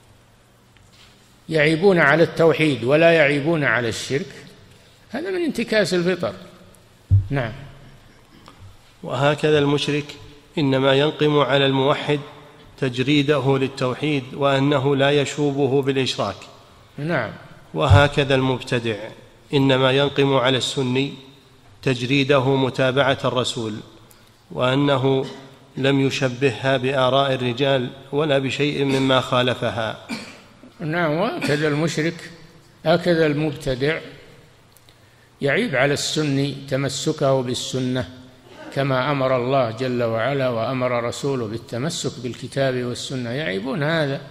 يعيبون على التوحيد ولا يعيبون على الشرك، هذا من انتكاس الفطر. نعم. وهكذا المشرك إنما ينقم على الموحد تجريده للتوحيد وأنه لا يشوبه بالإشراك. نعم. وهكذا المبتدع إنما ينقم على السني تجريده متابعة الرسول وأنه لم يشبهها بآراء الرجال ولا بشيء مما خالفها. نعم. وهكذا المشرك هكذا المبتدع يعيب على السني تمسكه بالسنة كما أمر الله جل وعلا وأمر رسوله بالتمسك بالكتاب والسنة، يعيبون هذا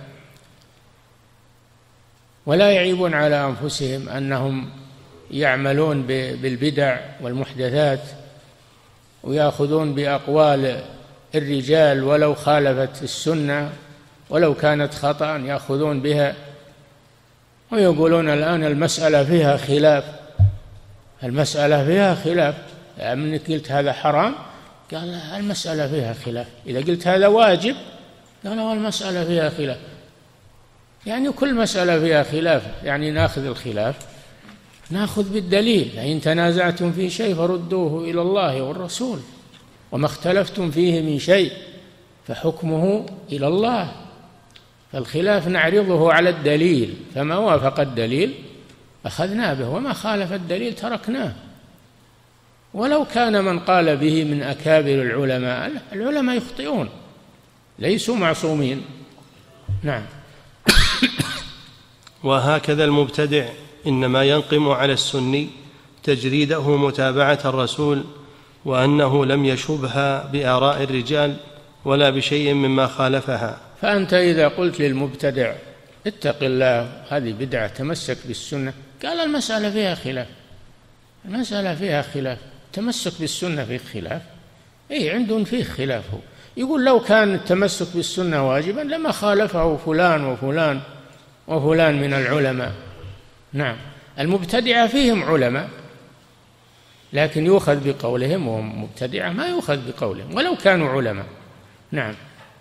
ولا يعيبون على أنفسهم أنهم يعملون بالبدع والمحدثات ويأخذون بأقوال الرجال ولو خالفت السنة ولو كانت خطأ يأخذون بها، ويقولون الآن المسألة فيها خلاف، المسألة فيها خلاف، من قلت هذا حرام قال المسألة فيها خلاف، إذا قلت هذا واجب قال المسألة فيها خلاف، يعني كل مسألة فيها خلاف، يعني ناخذ الخلاف ناخذ بالدليل، فإن تنازعتم في شيء فردوه إلى الله والرسول وما اختلفتم فيه من شيء فحكمه إلى الله، فالخلاف نعرضه على الدليل، فما وافق الدليل أخذنا به وما خالف الدليل تركناه، ولو كان من قال به من أكابر العلماء، العلماء يخطئون ليسوا معصومين. نعم. وهكذا المبتدع إنما ينقم على السني تجريده متابعة الرسول وأنه لم يشبها بآراء الرجال ولا بشيء مما خالفها. فأنت إذا قلت للمبتدع اتق الله هذه بدعة تمسك بالسنة، قال المسألة فيها خلاف، المسألة فيها خلاف، تمسك بالسنة فيه خلاف، إيه عندهم فيه خلاف، هو يقول لو كان التمسك بالسنة واجبا لما خالفه فلان وفلان وفلان من العلماء. نعم. المبتدعة فيهم علماء لكن يؤخذ بقولهم، وهم مبتدعة ما يؤخذ بقولهم ولو كانوا علماء. نعم.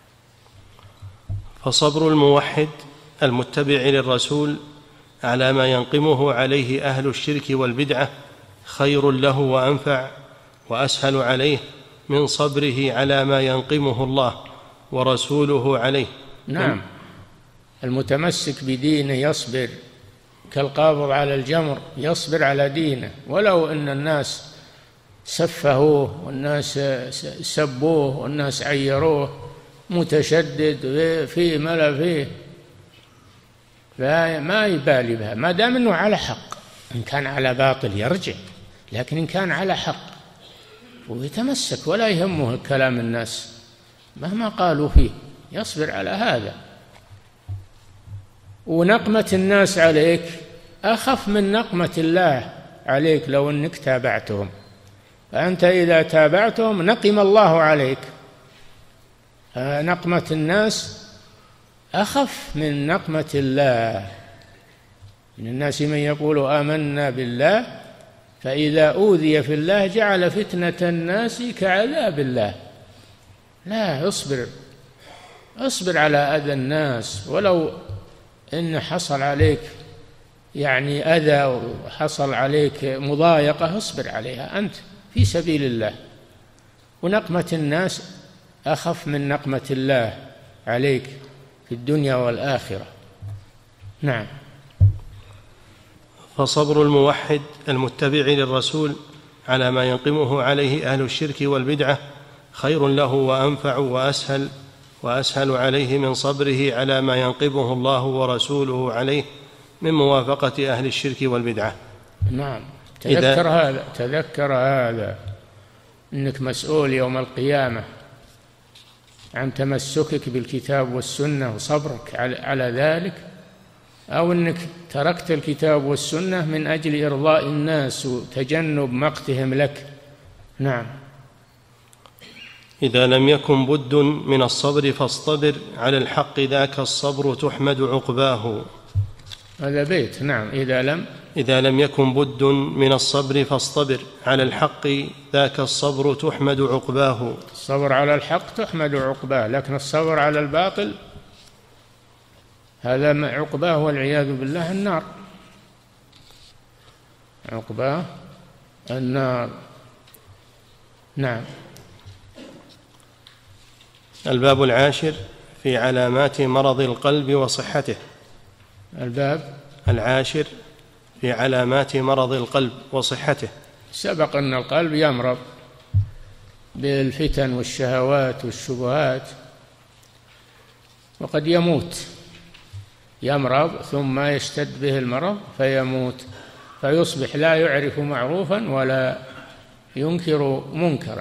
فصبر الموحد المتبع للرسول على ما ينقمه عليه أهل الشرك والبدعة خير له وأنفع وأسهل عليه من صبره على ما ينقمه الله ورسوله عليه. نعم، المتمسك بدينه يصبر كالقابض على الجمر، يصبر على دينه ولو أن الناس سفهوه والناس سبوه والناس عيروه، متشدد في ملا فيه، فما يبالي بها ما دام أنه على حق. إن كان على باطل يرجع، لكن إن كان على حق ويتمسك ولا يهمه كلام الناس مهما قالوا فيه، يصبر على هذا. ونقمة الناس عليك أخف من نقمة الله عليك لو أنك تابعتهم، فأنت إذا تابعتهم نقم الله عليك. نقمة الناس أخف من نقمة الله. من الناس من يقول آمنا بالله فإذا أوذي في الله جعل فتنة الناس كعذاب الله. لا، اصبر اصبر على أذى الناس، ولو إن حصل عليك يعني أذى وحصل عليك مضايقة اصبر عليها أنت في سبيل الله. ونقمة الناس أخف من نقمة الله عليك في الدنيا والآخرة. نعم. فصبر الموحد المتبع للرسول على ما ينقمه عليه أهل الشرك والبدعة خير له وأنفع وأسهل وأسهل عليه من صبره على ما ينقمه الله ورسوله عليه من موافقة أهل الشرك والبدعة. نعم، تذكر هذا تذكر هذا إنك مسؤول يوم القيامة عن تمسكك بالكتاب والسنة وصبرك على ذلك، أو أنك تركت الكتاب والسنة من أجل إرضاء الناس وتجنب مقتهم لك. نعم. إذا لم يكن بد من الصبر فاصطبر على الحق ذاك الصبر تحمد عقباه. هذا بيت. نعم. إذا لم إذا لم يكن بد من الصبر فاصطبر على الحق ذاك الصبر تحمد عقباه. الصبر على الحق تحمد عقباه، لكن الصبر على الباطل هذا عقباه والعياذ بالله النار. عقباه النار. نعم. الباب العاشر في علامات مرض القلب وصحته. الباب العاشر في علامات مرض القلب وصحته. سبق أن القلب يمرض بالفتن والشهوات والشبهات، وقد يموت، يمرض ثم يشتد به المرض فيموت، فيصبح لا يعرف معروفا ولا ينكر منكرا.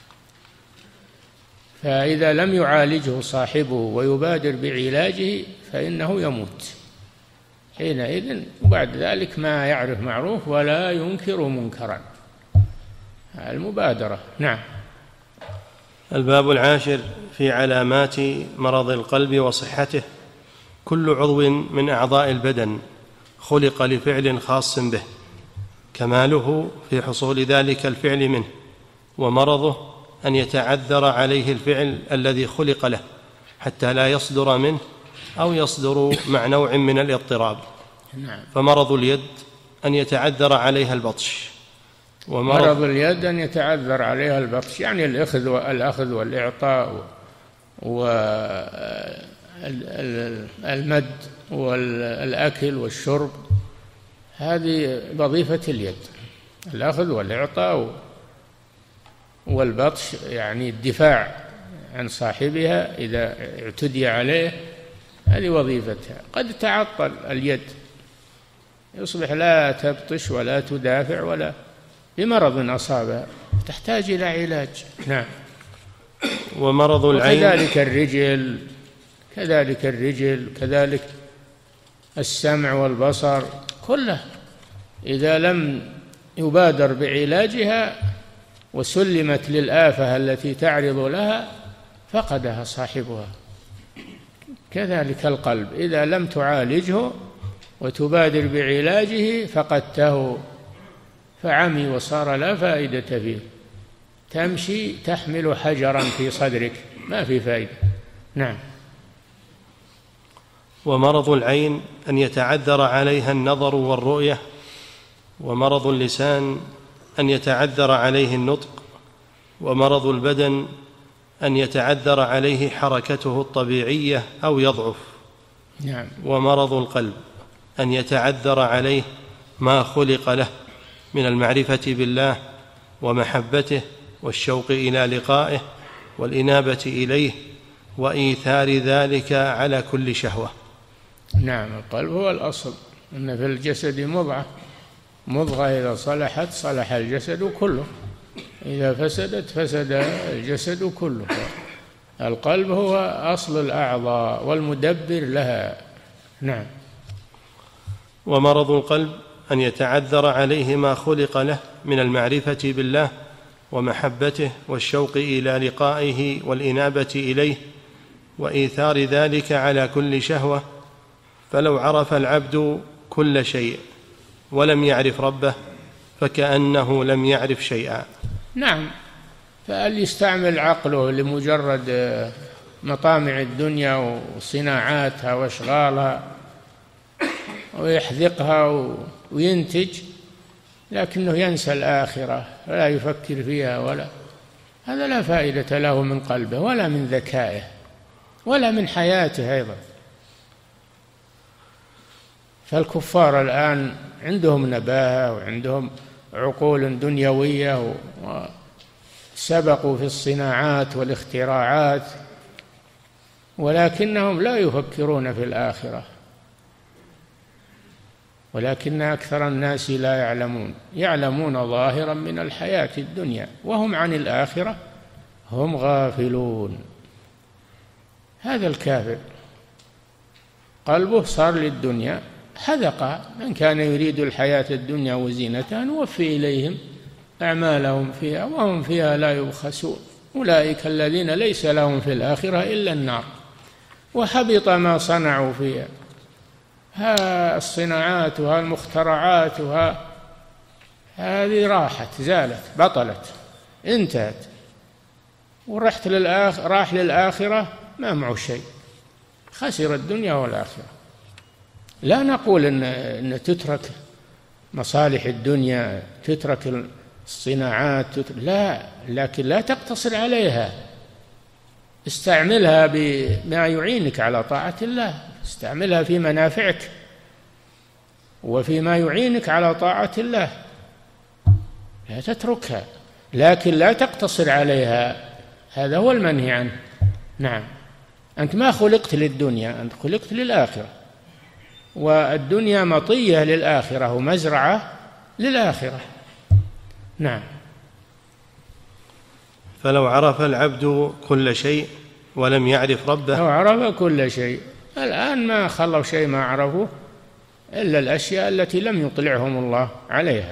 فإذا لم يعالجه صاحبه ويبادر بعلاجه فإنه يموت حينئذ، وبعد ذلك ما يعرف معروف ولا ينكر منكرا. المبادرة. نعم. الباب العاشر في علامات مرض القلب وصحته. كل عضو من أعضاء البدن خلق لفعل خاص به، كماله في حصول ذلك الفعل منه، ومرضه أن يتعذر عليه الفعل الذي خلق له حتى لا يصدر منه أو يصدر مع نوع من الاضطراب. نعم. فمرض اليد أن يتعذر عليها البطش، ومرض اليد أن يتعذر عليها البطش، يعني الأخذ والأخذ والإعطاء والمد والأكل والشرب، هذه وظيفة اليد، الأخذ والإعطاء والبطش، يعني الدفاع عن صاحبها إذا اعتدي عليه، هذه وظيفتها. قد تعطل اليد يصبح لا تبطش ولا تدافع ولا بمرض أصابها، تحتاج إلى علاج. نعم. ومرض العين. وكذلك الرجل كذلك الرجل كذلك السمع والبصر كله، إذا لم يبادر بعلاجها وسلمت للآفة التي تعرض لها فقدها صاحبها. كذلك القلب، إذا لم تعالجه وتبادر بعلاجه فقدته فعمي وصار لا فائدة فيه، تمشي تحمل حجرا في صدرك ما في فائدة. نعم. ومرض العين أن يتعذر عليها النظر والرؤية، ومرض اللسان أن يتعذر عليه النطق، ومرض البدن أن يتعذر عليه حركته الطبيعية أو يضعف. نعم. ومرض القلب أن يتعذر عليه ما خلق له من المعرفة بالله ومحبته والشوق إلى لقائه والإنابة إليه وإيثار ذلك على كل شهوة. نعم. القلب هو الأصل، إن في الجسد مضغة، مضغة إذا صلحت صلح الجسد كله، إذا فسدت فسد الجسد كله. القلب هو أصل الأعضاء والمدبر لها. نعم. ومرض القلب أن يتعذر عليه ما خلق له من المعرفة بالله ومحبته والشوق إلى لقائه والإنابة إليه وإيثار ذلك على كل شهوة. فلو عرف العبد كل شيء ولم يعرف ربه فكأنه لم يعرف شيئا. نعم. فهل يستعمل عقله لمجرد مطامع الدنيا وصناعاتها واشغالها ويحذقها وينتج، لكنه ينسى الآخرة ولا يفكر فيها، ولا هذا لا فائدة له من قلبه ولا من ذكائه ولا من حياته أيضا. فالكفار الآن عندهم نباهة وعندهم عقول دنيوية وسبقوا في الصناعات والاختراعات، ولكنهم لا يفكرون في الآخرة، ولكن أكثر الناس لا يعلمون، يعلمون ظاهرا من الحياة الدنيا وهم عن الآخرة هم غافلون. هذا الكافر قلبه صار للدنيا حذق. من كان يريد الحياة الدنيا وزينتها نوفي إليهم أعمالهم فيها وهم فيها لا يبخسون، أولئك الذين ليس لهم في الآخرة إلا النار وحبط ما صنعوا فيها. ها الصناعات وها المخترعات وها هذه راحت، زالت، بطلت، انتهت، ورحت للآخ... راح للآخرة ما معه شيء، خسر الدنيا والآخرة. لا نقول إن, إن تترك مصالح الدنيا، تترك الصناعات، تترك... لا، لكن لا تقتصر عليها، استعملها بما يعينك على طاعة الله، استعملها في منافعك وفيما يعينك على طاعة الله، لا تتركها، لكن لا تقتصر عليها، هذا هو المنهي عنه. نعم. أنت ما خلقت للدنيا، أنت خلقت للآخرة، والدنيا مطية للآخرة ومزرعة للآخرة. نعم. فلو عرف العبد كل شيء ولم يعرف ربه، لو عرف كل شيء، الآن ما خلوا شيء ما عرفوه إلا الأشياء التي لم يطلعهم الله عليها،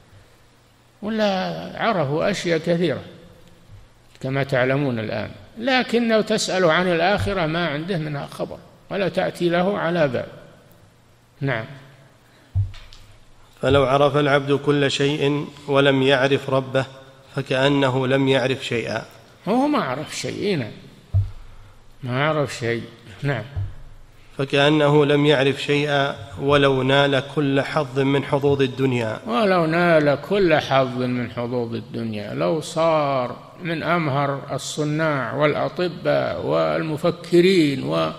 ولا عرفوا أشياء كثيرة كما تعلمون الآن، لكن لو تسأل عن الآخرة ما عنده منها خبر ولا تأتي له على بال. نعم. فلو عرف العبد كل شيء ولم يعرف ربه فكأنه لم يعرف شيئا. هو ما عرف شيء، ما عرف شيء. نعم. فكأنه لم يعرف شيئا ولو نال كل حظ من حظوظ الدنيا. ولو نال كل حظ من حظوظ الدنيا، لو صار من أمهر الصناع والأطباء والمفكرين و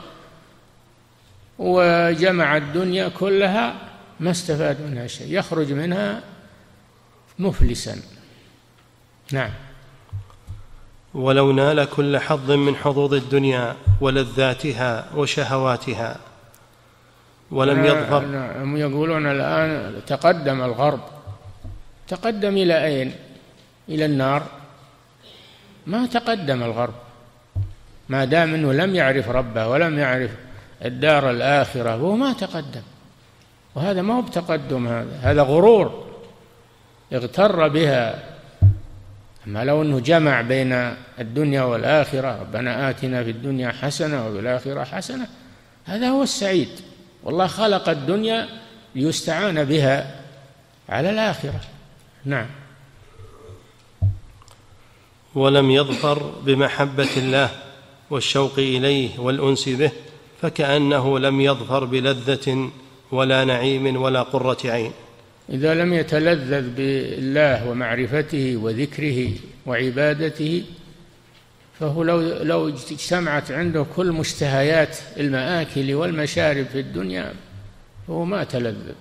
وجمع الدنيا كلها ما استفاد منها شيء، يخرج منها مفلسا. نعم. ولو نال كل حظ من حظوظ الدنيا ولذاتها وشهواتها ولم يظفر. هم يقولون الآن تقدم الغرب، تقدم إلى أين؟ إلى النار. ما تقدم الغرب ما دام أنه لم يعرف ربه ولم يعرف الدار الآخرة، وهو ما تقدم، وهذا ما هو بتقدم، هذا هذا غرور اغتر بها. أما لو أنه جمع بين الدنيا والآخرة، ربنا آتنا في الدنيا حسنة وفي الآخرة حسنة، هذا هو السعيد. والله خلق الدنيا ليستعان بها على الآخرة. نعم. ولم يظفر بمحبة الله والشوق إليه والأنس به فكأنه لم يظفر بلذة ولا نعيم ولا قرة عين. إذا لم يتلذذ بالله ومعرفته وذكره وعبادته، فهو لو لو اجتمعت عنده كل مشتهيات المآكل والمشارب في الدنيا فهو ما تلذذ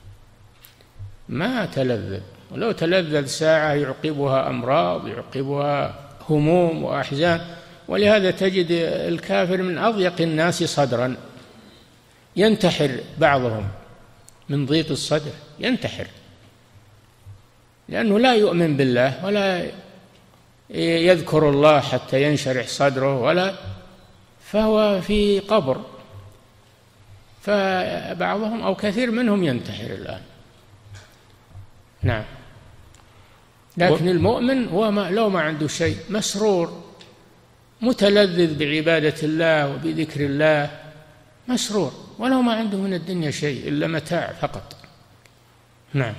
ما تلذذ ولو تلذذ ساعة يعقبها أمراض، يعقبها هموم وأحزان. ولهذا تجد الكافر من أضيق الناس صدرا، ينتحر بعضهم من ضيق الصدر، ينتحر لأنه لا يؤمن بالله ولا يذكر الله حتى ينشرح صدره، ولا فهو في قبر. فبعضهم أو كثير منهم ينتحر الآن. نعم. لكن المؤمن هو ما لو ما عنده شيء مسرور متلذذ بعبادة الله وبذكر الله، مسرور ولو ما عنده من الدنيا شيء إلا متاع فقط. نعم.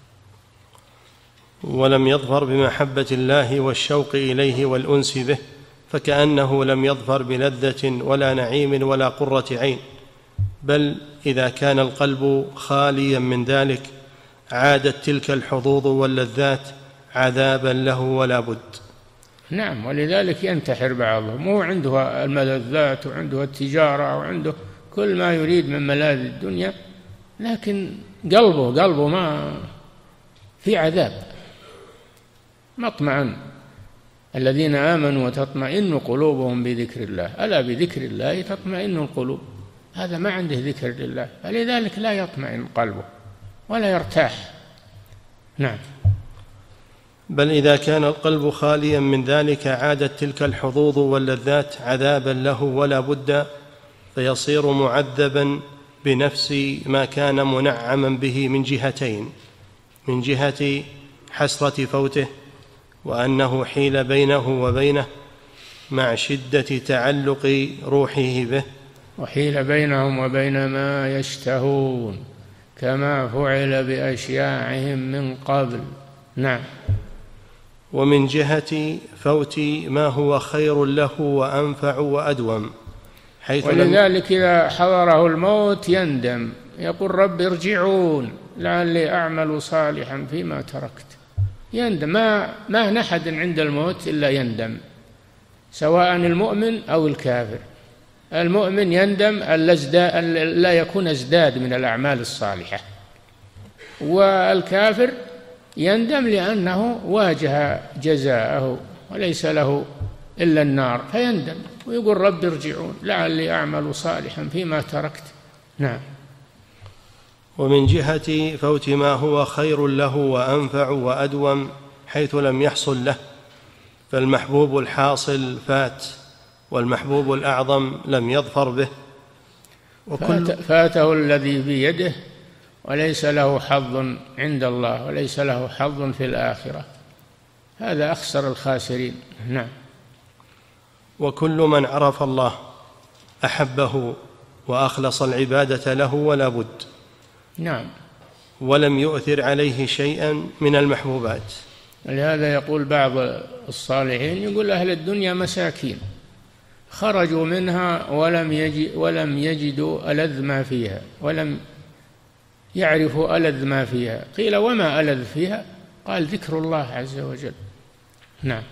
ولم يظفر بمحبة الله والشوق إليه والأنس به، فكأنه لم يظفر بلذة ولا نعيم ولا قرة عين، بل إذا كان القلب خاليا من ذلك عادت تلك الحظوظ واللذات عذابا له ولا بد. نعم. ولذلك ينتحر بعضهم، هو عنده الملذات وعنده التجارة وعنده كل ما يريد من ملاذ الدنيا، لكن قلبه قلبه ما في عذاب، مطمئن. الذين آمنوا وتطمئن قلوبهم بذكر الله، ألا بذكر الله تطمئن القلوب. هذا ما عنده ذكر لله، فلذلك لا يطمئن قلبه ولا يرتاح. نعم. بل إذا كان القلب خاليا من ذلك عادت تلك الحظوظ واللذات عذابا له ولا بد، فيصير معذبا بنفس ما كان منعما به من جهتين: من جهة حسرة فوته وأنه حيل بينه وبينه مع شدة تعلق روحه به، وحيل بينهم وبين ما يشتهون كما فعل بأشياعهم من قبل. نعم. ومن جهة فوت ما هو خير له وأنفع وأدوم، حيث ولذلك إذا حضره الموت يندم، يقول رب ارجعون لعلي أعمل صالحا فيما تركت. يندم. ما ما نحد عند الموت إلا يندم، سواء المؤمن أو الكافر. المؤمن يندم أن لا يكون ازداد من الأعمال الصالحة، والكافر يندم لأنه واجه جزاءه وليس له إلا النار، فيندم ويقول رب ارجعون لعلي أعمل صالحا فيما تركت. نعم. ومن جهة فوت ما هو خير له وأنفع وأدوم حيث لم يحصل له، فالمحبوب الحاصل فات، والمحبوب الأعظم لم يظفر به. وكل فاته الذي بيده وليس له حظ عند الله وليس له حظ في الآخرة، هذا أخسر الخاسرين. نعم. وكل من عرف الله أحبه وأخلص العبادة له ولا بد. نعم. ولم يؤثر عليه شيئا من المحبوبات. لهذا يقول بعض الصالحين، يقول أهل الدنيا مساكين خرجوا منها ولم يجد ولم يجدوا ألذ ما فيها، ولم يعرفوا ألذ ما فيها. قيل وما ألذ فيها؟ قال ذكر الله عز وجل. نعم.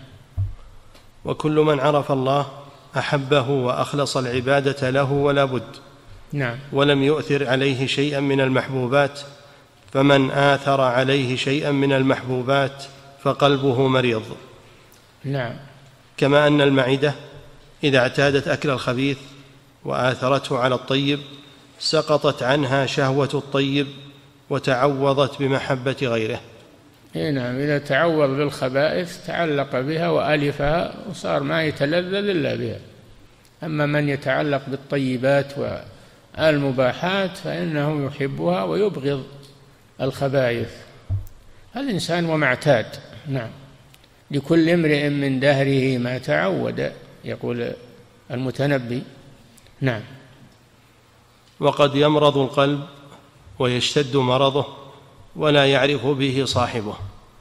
وكل من عرف الله أحبه وأخلص العبادة له ولا بد. نعم. ولم يؤثر عليه شيئا من المحبوبات، فمن آثر عليه شيئا من المحبوبات فقلبه مريض. نعم. كما أن المعدة إذا اعتادت أكل الخبيث وآثرته على الطيب سقطت عنها شهوة الطيب وتعوضت بمحبة غيره. نعم. إذا تعوض بالخبائث تعلق بها وألفها وصار ما يتلذذ إلا بها. أما من يتعلق بالطيبات والمباحات فإنه يحبها ويبغض الخبائث. الإنسان وما اعتاد. نعم. لكل امرئ من دهره ما تعود، يقول المتنبي. نعم. وقد يمرض القلب ويشتد مرضه ولا يعرف به صاحبه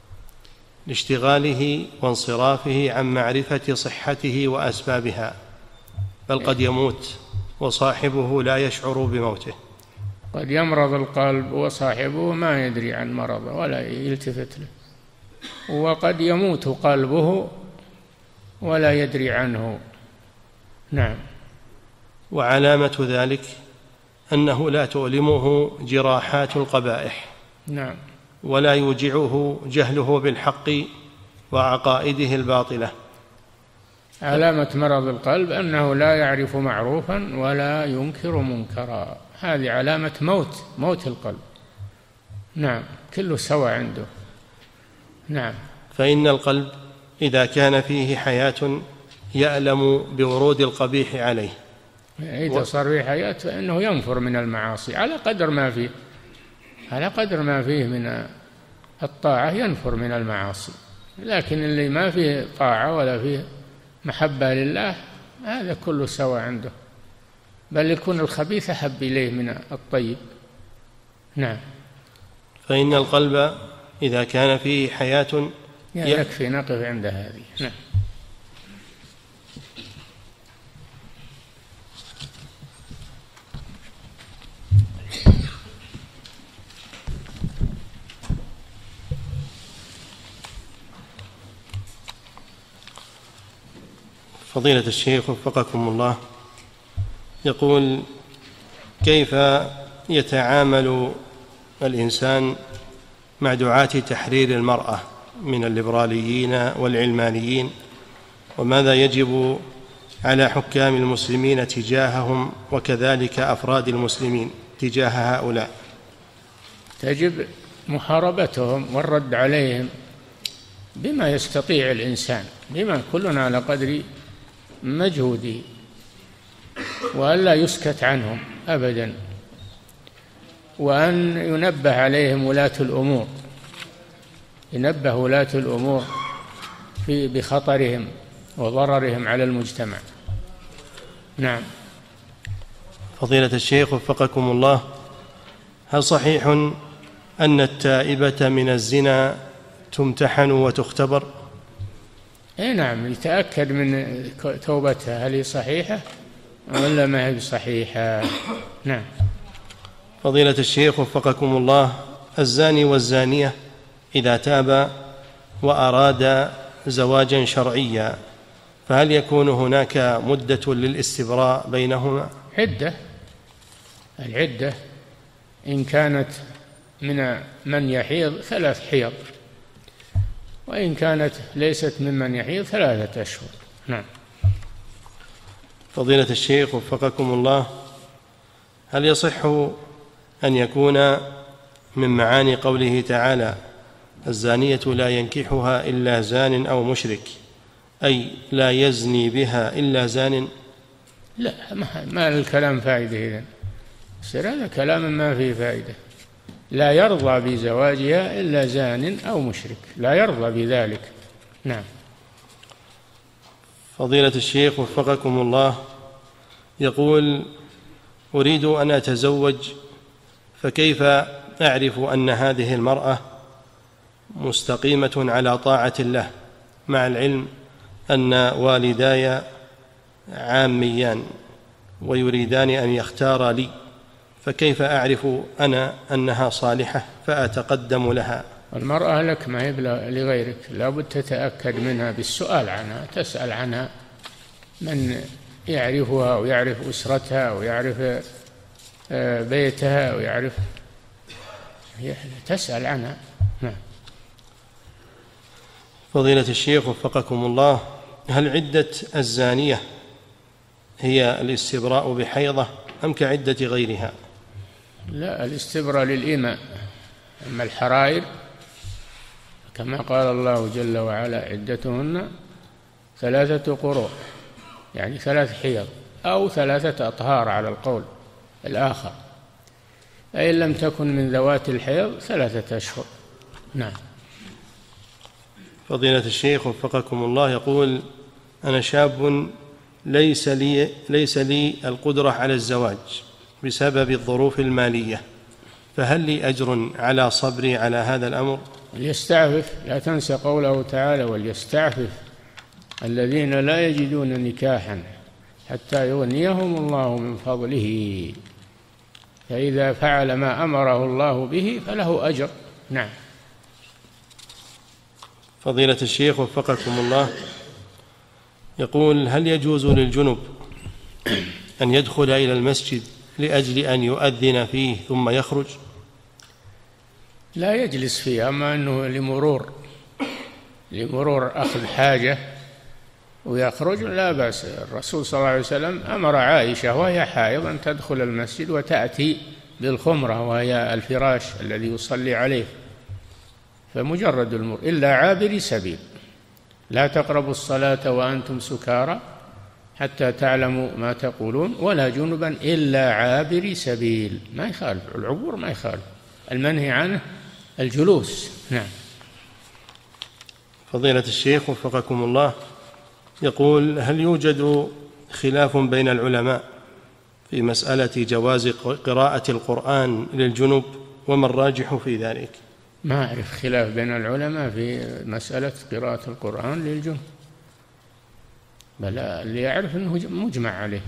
لاشتغاله وانصرافه عن معرفة صحته وأسبابها، بل قد يموت وصاحبه لا يشعر بموته. قد يمرض القلب وصاحبه ما يدري عن مرضه ولا يلتفت له، وقد يموت قلبه ولا يدري عنه. نعم. وعلامة ذلك أنه لا تؤلمه جراحات القبائح، نعم، ولا يوجعه جهله بالحق وعقائده الباطلة. علامة مرض القلب أنه لا يعرف معروفا ولا ينكر منكرا، هذه علامة موت موت القلب. نعم، كله سوى عنده. نعم. فإن القلب إذا كان فيه حياة يألم بورود القبيح عليه، إذا صار فيه حياة فإنه ينفر من المعاصي على قدر ما فيه، على قدر ما فيه من الطاعة ينفر من المعاصي. لكن اللي ما فيه طاعة ولا فيه محبة لله هذا كله سوى عنده، بل يكون الخبيث أحب إليه من الطيب. نعم. فإن القلب إذا كان فيه حياة يكفي نقف عند هذه. نعم. فضيلة الشيخ وفقكم الله، يقول: كيف يتعامل الإنسان مع دعاة تحرير المرأة من الليبراليين والعلمانيين، وماذا يجب على حكام المسلمين تجاههم وكذلك أفراد المسلمين تجاه هؤلاء؟ تجب محاربتهم والرد عليهم بما يستطيع الإنسان، بما كلنا على قدر مجهوده، وألا يسكت عنهم أبدا، وأن ينبه عليهم ولاة الأمور، ينبه ولاة الأمور في بخطرهم وضررهم على المجتمع. نعم. فضيلة الشيخ وفقكم الله، هل صحيح أن التائبة من الزنا تمتحن وتختبر؟ اي نعم، يتأكد من توبتها هل هي صحيحة ولا ما هي صحيحة. نعم. فضيلة الشيخ وفقكم الله، الزاني والزانية إذا تابا وأرادا زواجا شرعيا فهل يكون هناك مدة للاستبراء بينهما؟ عدة، العدة إن كانت من من يحيض ثلاث حيض، وإن كانت ليست ممن يحيض ثلاثة أشهر. نعم. فضيلة الشيخ وفقكم الله، هل يصح أن يكون من معاني قوله تعالى: الزانية لا ينكحها إلا زان أو مشرك، أي لا يزني بها إلا زان؟ لا، ما الكلام فائدة إذن، يصير هذا كلام ما فيه فائدة. لا يرضى بزواجها إلا زان أو مشرك، لا يرضى بذلك. نعم. فضيلة الشيخ وفقكم الله، يقول: أريد أن أتزوج، فكيف أعرف أن هذه المرأة مستقيمة على طاعة الله، مع العلم أن والداي عاميان ويريدان أن يختارا لي، فكيف أعرف أنا أنها صالحة فأتقدم لها؟ المرأة لك ما هي لغيرك، لا بد تتأكد منها بالسؤال عنها، تسأل عنها من يعرفها ويعرف أسرتها ويعرف بيتها ويعرف، تسأل عنها. نعم. فضيلة الشيخ وفقكم الله، هل عدة الزانية هي الاستبراء بحيضة أم كعدة غيرها؟ لا، الاستبراء للإماء، أما الحرائر كما قال الله جل وعلا: عدتهن ثلاثة قروء، يعني ثلاث حيض أو ثلاثة أطهار على القول الآخر، أي لم تكن من ذوات الحيض ثلاثة أشهر. نعم. فضيلة الشيخ وفقكم الله، يقول: أنا شاب ليس لي, ليس لي القدرة على الزواج بسبب الظروف المالية، فهل لي أجر على صبري على هذا الأمر؟ وليستعفف، لا تنسى قوله تعالى: وليستعفف الذين لا يجدون نكاحا حتى يغنيهم الله من فضله، فإذا فعل ما أمره الله به فله أجر. نعم. فضيلة الشيخ وفقكم الله، يقول: هل يجوز للجنب أن يدخل إلى المسجد لأجل أن يؤذن فيه ثم يخرج؟ لا يجلس فيه، أما أنه لمرور لمرور أخذ حاجة ويخرج لا بأس. الرسول صلى الله عليه وسلم أمر عائشة وهي حائض أن تدخل المسجد وتأتي بالخمرة وهي الفراش الذي يصلي عليه، فمجرد المرور، إلا عابر سبيل. لا تقربوا الصلاة وأنتم سكارى حتى تعلموا ما تقولون ولا جنبا إلا عابر سبيل. ما يخالف العبور، ما يخالف. المنهي عنه الجلوس. نعم. فضيلة الشيخ وفقكم الله، يقول: هل يوجد خلاف بين العلماء في مسألة جواز قراءة القرآن للجنوب، وما الراجح في ذلك؟ ما أعرف خلاف بين العلماء في مسألة قراءة القرآن للجنوب، بل اللي يعرف أنه مجمع عليه،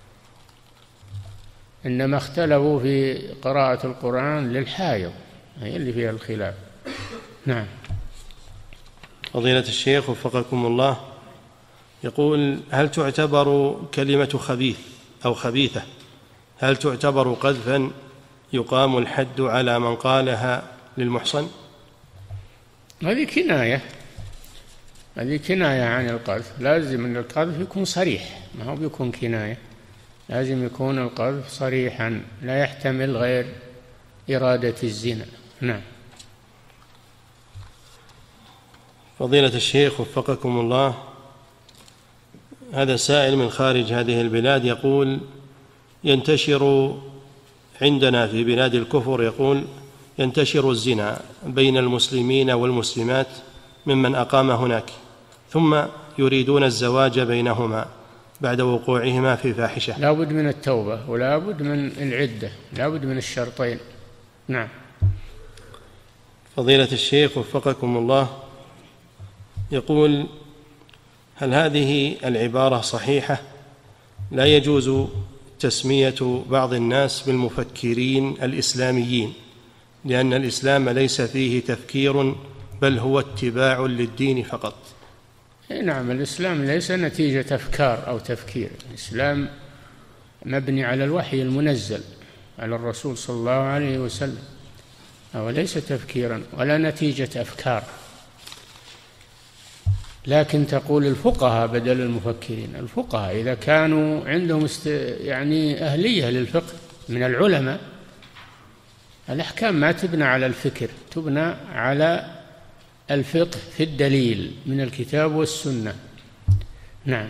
إنما اختلفوا في قراءة القرآن للحائض، هي اللي فيها الخلاف. نعم. فضيلة الشيخ وفقكم الله، يقول: هل تعتبر كلمة خبيث أو خبيثة هل تعتبر قذفا يقام الحد على من قالها للمحصن؟ هذه كناية هذه كناية عن القذف. لازم أن القذف يكون صريح، ما هو بيكون كناية، لازم يكون القذف صريحا لا يحتمل غير إرادة الزنا. نعم. فضيلة الشيخ وفقكم الله، هذا سائل من خارج هذه البلاد يقول: ينتشر عندنا في بلاد الكفر، يقول ينتشر الزنا بين المسلمين والمسلمات ممن أقام هناك، ثم يريدون الزواج بينهما بعد وقوعهما في فاحشة. لا بد من التوبة ولا بد من العدة، لا بد من الشرطين. نعم. فضيلة الشيخ وفقكم الله، يقول: هل هذه العبارة صحيحة؟ لا يجوز تسمية بعض الناس بالمفكرين الإسلاميين، لأن الإسلام ليس فيه تفكير بل هو اتباع للدين فقط. نعم، الإسلام ليس نتيجة أفكار أو تفكير، الإسلام مبني على الوحي المنزل على الرسول صلى الله عليه وسلم، وليس تفكيرا ولا نتيجة أفكار. لكن تقول الفقهاء بدل المفكرين. الفقهاء إذا كانوا عندهم است... يعني أهلية للفقه من العلماء، الأحكام ما تبنى على الفكر، تبنى على الفقه في الدليل من الكتاب والسنة. نعم.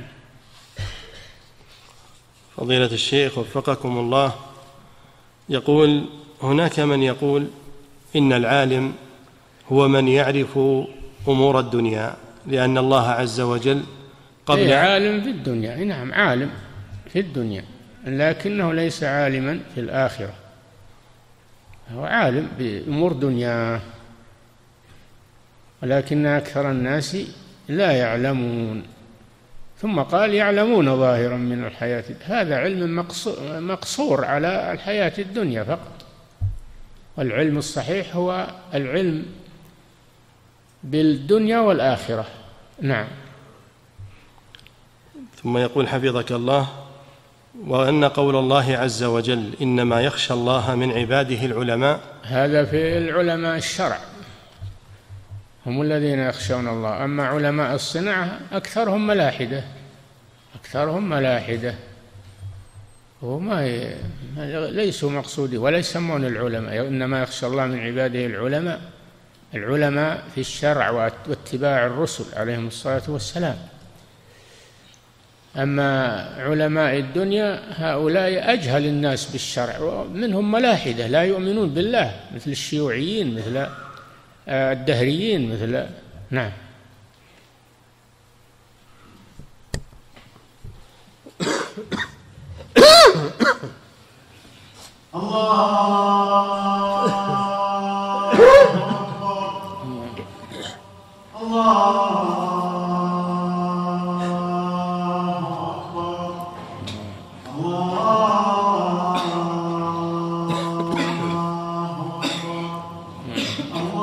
فضيلة الشيخ وفقكم الله، يقول: هناك من يقول إن العالم هو من يعرف أمور الدنيا، لأن الله عز وجل قبل إيه عالم في الدنيا. نعم، عالم في الدنيا لكنه ليس عالما في الآخرة، هو عالم بأمور دنيا ولكن أكثر الناس لا يعلمون. ثم قال: يعلمون ظاهرا من الحياة. هذا علم مقصور على الحياة الدنيا فقط، والعلم الصحيح هو العلم بالدنيا والآخرة. نعم. ثم يقول حفظك الله: وأن قول الله عز وجل إنما يخشى الله من عباده العلماء، هذا في العلماء الشرع، هم الذين يخشون الله. أما علماء الصناعة أكثرهم ملاحدة أكثرهم ملاحدة وما ي... ليسوا مقصودين ولا يسمون العلماء. إنما يخشى الله من عباده العلماء، العلماء في الشرع واتباع الرسل عليهم الصلاة والسلام. أما علماء الدنيا هؤلاء أجهل الناس بالشرع، ومنهم ملاحدة لا يؤمنون بالله مثل الشيوعيين، مثل الدهريين، مثل. نعم.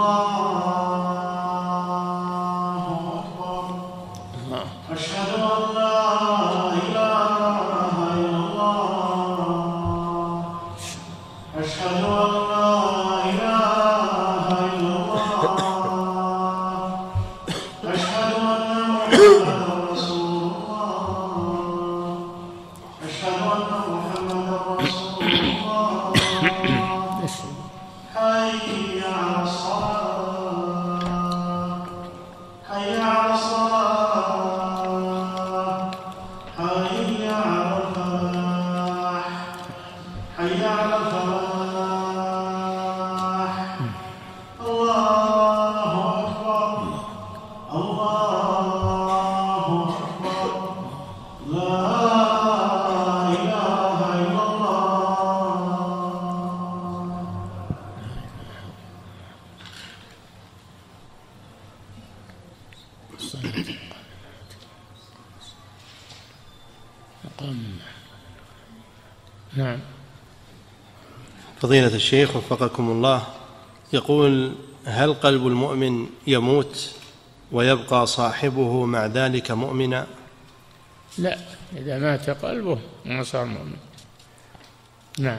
نعم. فضيلة الشيخ وفقكم الله، يقول: هل قلب المؤمن يموت ويبقى صاحبه مع ذلك مؤمنا؟ لا، إذا مات قلبه ما صار مؤمن. نعم.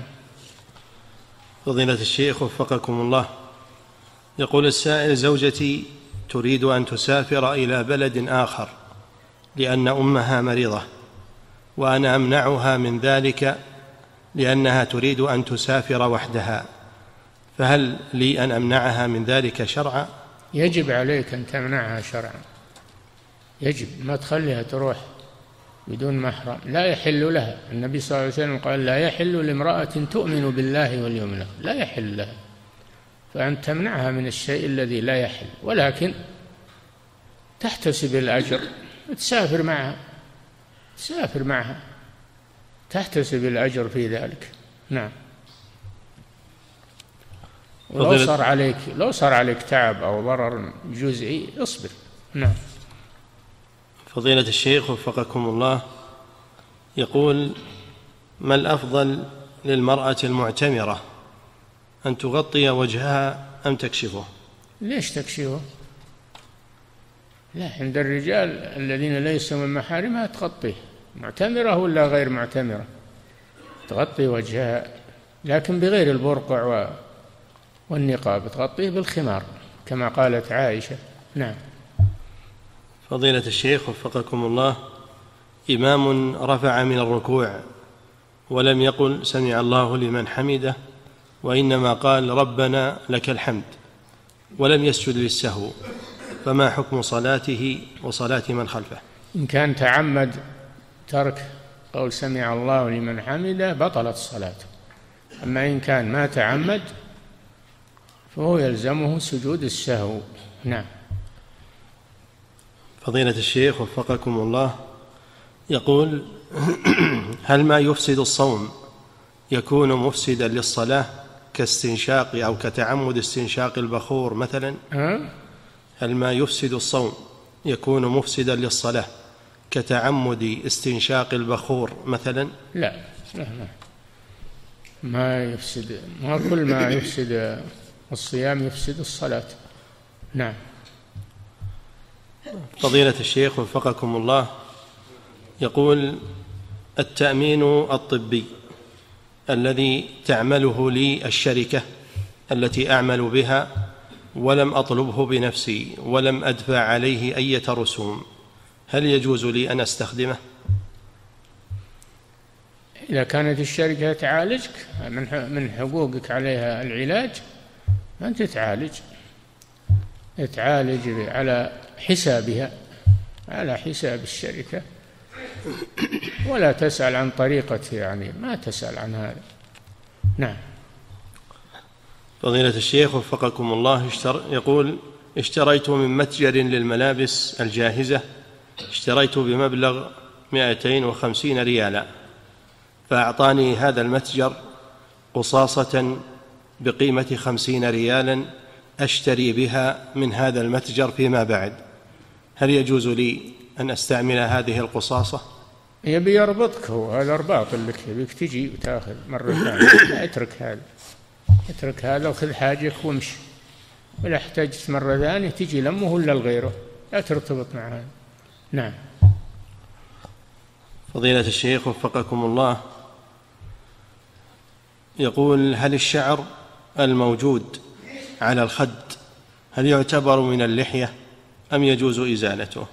فضيلة الشيخ وفقكم الله، يقول السائل: زوجتي تريد أن تسافر إلى بلد آخر لأن أمها مريضة، وأنا أمنعها من ذلك لأنها تريد أن تسافر وحدها، فهل لي أن أمنعها من ذلك شرعا؟ يجب عليك أن تمنعها شرعا، يجب، ما تخليها تروح بدون محرم، لا يحل لها. النبي صلى الله عليه وسلم قال: لا يحل لامرأة تؤمن بالله واليوم الآخر، لا يحل لها، فأنت تمنعها من الشيء الذي لا يحل، ولكن تحتسب الأجر، تسافر معها، تسافر معها تحتسب الأجر في ذلك. نعم. ولو صار عليك لو صار عليك تعب أو ضرر جزئي اصبر. نعم. فضيلة الشيخ وفقكم الله، يقول: ما الأفضل للمرأة المعتمرة، أن تغطي وجهها أم تكشفه؟ ليش تكشفه؟ لا، عند الرجال الذين ليسوا من محارمها تغطيه، معتمرة ولا غير معتمرة تغطي وجهها، لكن بغير البرقع والنقاب، تغطيه بالخمار كما قالت عائشة. نعم. فضيلة الشيخ وفقكم الله، إمام رفع من الركوع ولم يقل سمع الله لمن حمده، وإنما قال ربنا لك الحمد، ولم يسجد للسهو، فما حكم صلاته وصلاة من خلفه؟ إن كان تعمد ترك قول سمع الله لمن حمده بطلت صلاته، أما إن كان ما تعمد فهو يلزمه سجود السهو. نعم. فضيلة الشيخ وفقكم الله، يقول: هل ما يفسد الصوم يكون مفسدا للصلاة كاستنشاق أو كتعمد استنشاق البخور مثلا؟ هل ما يفسد الصوم يكون مفسدا للصلاة كتعمد استنشاق البخور مثلا؟ لا لا لا، ما يفسد، ما كل ما يفسد الصيام يفسد الصلاة. نعم. فضيلة الشيخ وفقكم الله، يقول: التأمين الطبي الذي تعمله لي الشركة التي أعمل بها ولم أطلبه بنفسي ولم أدفع عليه أي رسوم، هل يجوز لي أن أستخدمه؟ إذا كانت الشركة تعالجك من حقوقك عليها العلاج أنت تعالج تعالج على حسابها، على حساب الشركة، ولا تسأل عن طريقة، يعني ما تسأل عن هذا. نعم. فضيلة الشيخ وفقكم الله، اشتر... يقول: اشتريت من متجر للملابس الجاهزة، اشتريت بمبلغ مائتين وخمسين ريالا، فأعطاني هذا المتجر قصاصة بقيمة خمسين ريالا أشتري بها من هذا المتجر فيما بعد، هل يجوز لي أن أستعمل هذه القصاصة؟ يبي يربطك، هو هذا رباط لك، يبيك تجي وتأخذ مرة ثانية. اترك هذا، اترك هذا وخذ حاجك وامشي. ولا احتجت مرة ثانية تجي لأمه ولا لغيره، لا ترتبط معها. نعم. فضيلة الشيخ وفقكم الله، يقول: هل الشعر الموجود على الخد هل يعتبر من اللحية أم يجوز إزالته؟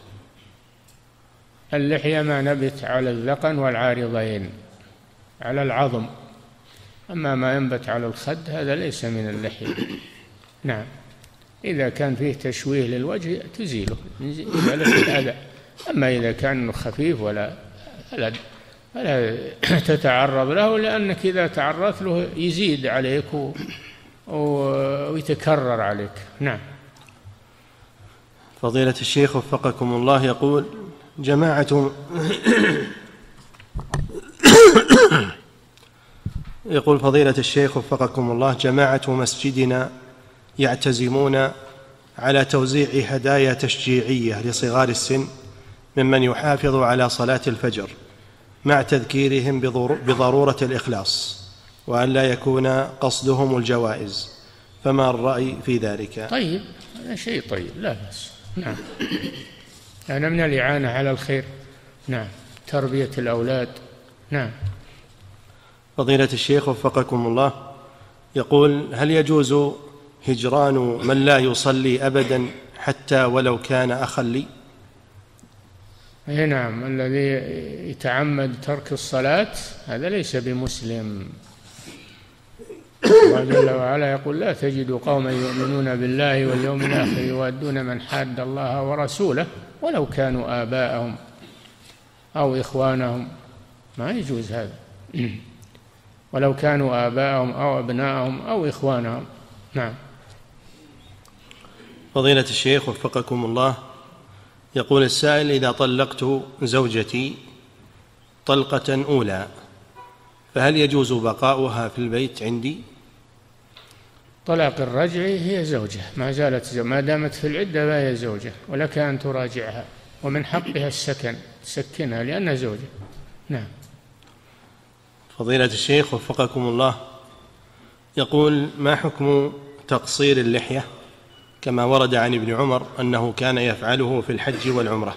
اللحية ما نبت على الذقن والعارضين على العظم، أما ما ينبت على الخد هذا ليس من اللحية. نعم. إذا كان فيه تشويه للوجه تزيله إزالة الأذى، أما إذا كان خفيف ولا فلا, فلا تتعرض له، لأنك إذا تعرضت له يزيد عليك ويتكرر عليك. نعم. فضيلة الشيخ وفقكم الله، يقول: جماعة يقول فضيلة الشيخ وفقكم الله: جماعة مسجدنا يعتزمون على توزيع هدايا تشجيعية لصغار السن ممن يحافظ على صلاة الفجر، مع تذكيرهم بضرورة الإخلاص وأن لا يكون قصدهم الجوائز، فما الرأي في ذلك؟ طيب، هذا شيء طيب لا بأس. نعم، أنا من الإعانة على الخير. نعم، تربية الأولاد. نعم. فضيلة الشيخ وفقكم الله، يقول: هل يجوز هجران من لا يصلي أبدا حتى ولو كان أخا لي؟ اي نعم، الذي يتعمد ترك الصلاة هذا ليس بمسلم. الله جل وعلا يقول: لا تجد قوما يؤمنون بالله واليوم الآخر يوادون من حاد الله ورسوله ولو كانوا آباءهم أو إخوانهم. ما يجوز هذا، ولو كانوا آباءهم أو أبناءهم أو إخوانهم. نعم. فضيلة الشيخ وفقكم الله، يقول السائل: إذا طلقت زوجتي طلقة أولى فهل يجوز بقاؤها في البيت عندي؟ طلاق الرجعي هي زوجة، ما زالت زوجة، ما دامت في العدة فهي زوجة، ولك أن تراجعها، ومن حقها السكن، تسكنها لأنها زوجة. نعم. فضيلة الشيخ وفقكم الله، يقول: ما حكم تقصير اللحية كما ورد عن ابن عمر أنه كان يفعله في الحج والعمرة؟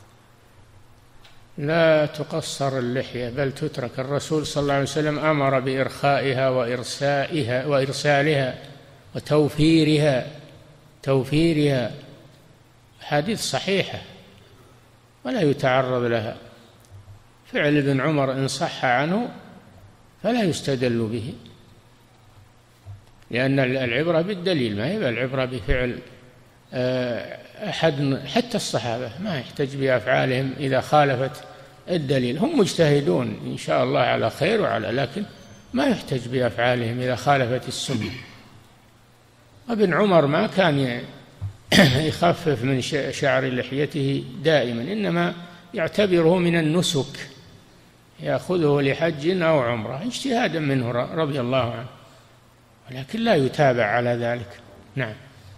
لا تقصر اللحية بل تترك. الرسول صلى الله عليه وسلم أمر بإرخائها وإرسائها وإرسالها وتوفيرها توفيرها حديث صحيحة ولا يتعرض لها. فعل ابن عمر إن صح عنه فلا يستدل به، لأن العبرة بالدليل، ما هي العبرة بفعل أحد. حتى الصحابة ما يحتج بأفعالهم إذا خالفت الدليل، هم مجتهدون إن شاء الله على خير وعلى، لكن ما يحتج بأفعالهم إذا خالفت السنة. ابن عمر ما كان يخفف من شعر لحيته دائما، إنما يعتبره من النسك، يأخذه لحج أو عمرة اجتهادا منه رضي الله عنه، ولكن لا يتابع على ذلك. نعم.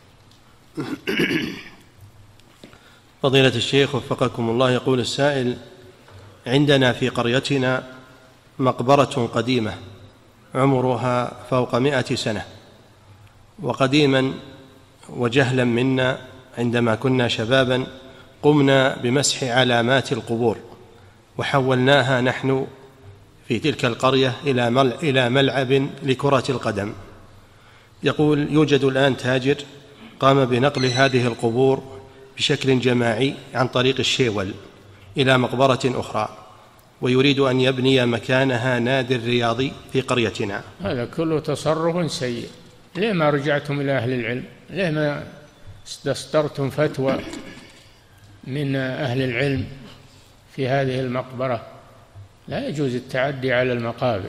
فضيلة الشيخ وفقكم الله، يقول السائل: عندنا في قريتنا مقبرة قديمة عمرها فوق مائة سنة، وقديما وجهلا منا عندما كنا شبابا قمنا بمسح علامات القبور وحولناها نحن في تلك القرية إلى ملعب لكرة القدم. يقول: يوجد الآن تاجر قام بنقل هذه القبور بشكل جماعي عن طريق الشيول إلى مقبرة أخرى، ويريد أن يبني مكانها نادي رياضي في قريتنا. هذا كله تصرف سيء. ليه ما رجعتم إلى أهل العلم؟ ليه ما استصدرتم فتوى من أهل العلم في هذه المقبرة؟ لا يجوز التعدي على المقابر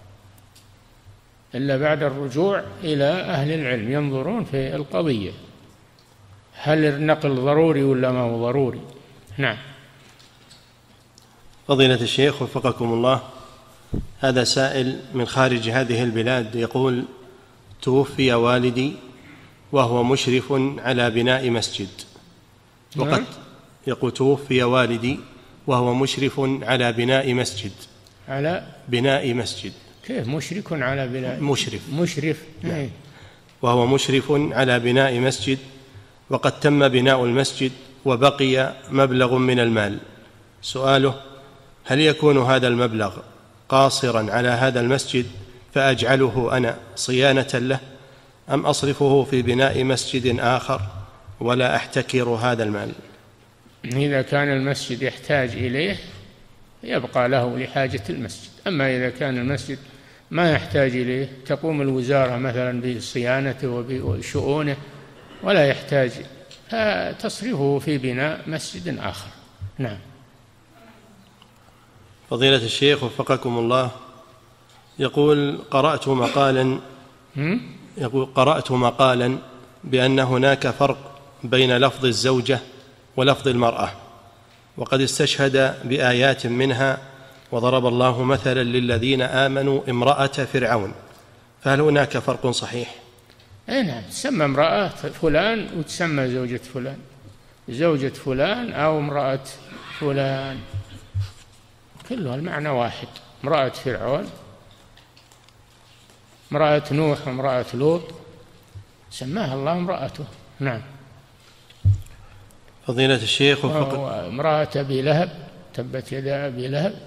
إلا بعد الرجوع إلى أهل العلم، ينظرون في القضية هل النقل ضروري ولا ما هو ضروري. نعم. فضيلة الشيخ وفقكم الله، هذا سائل من خارج هذه البلاد يقول: توفي والدي وهو مشرف على بناء مسجد، وقد يقول توفي والدي وهو مشرف على بناء مسجد على بناء مسجد. كيف مشرك على بناء؟ مشرف مشرف. نعم. وهو مشرف على بناء مسجد، وقد تم بناء المسجد وبقي مبلغ من المال. سؤاله: هل يكون هذا المبلغ قاصرا على هذا المسجد فأجعله أنا صيانة له، أم أصرفه في بناء مسجد آخر ولا أحتكر هذا المال؟ إذا كان المسجد يحتاج إليه يبقى له لحاجة المسجد، أما إذا كان المسجد ما يحتاج إليه تقوم الوزارة مثلا بصيانته وبشؤونه ولا يحتاج، فتصرفه في بناء مسجد آخر. نعم. فضيلة الشيخ وفقكم الله، يقول: قرأت مقالا يقول قرأت مقالا بأن هناك فرق بين لفظ الزوجة ولفظ المرأة، وقد استشهد بآيات منها: وضرب الله مثلا للذين آمنوا امرأة فرعون، فهل هناك فرق صحيح؟ أي نعم، تسمى امرأة فلان وتسمى زوجة فلان، زوجة فلان أو امرأة فلان، كلها المعنى واحد. امرأة فرعون، امرأة نوح وامرأة لوط سماها الله امرأته. نعم. فضيلة الشيخ وفق... امرأة أبي لهب، تبت يدا أبي لهب،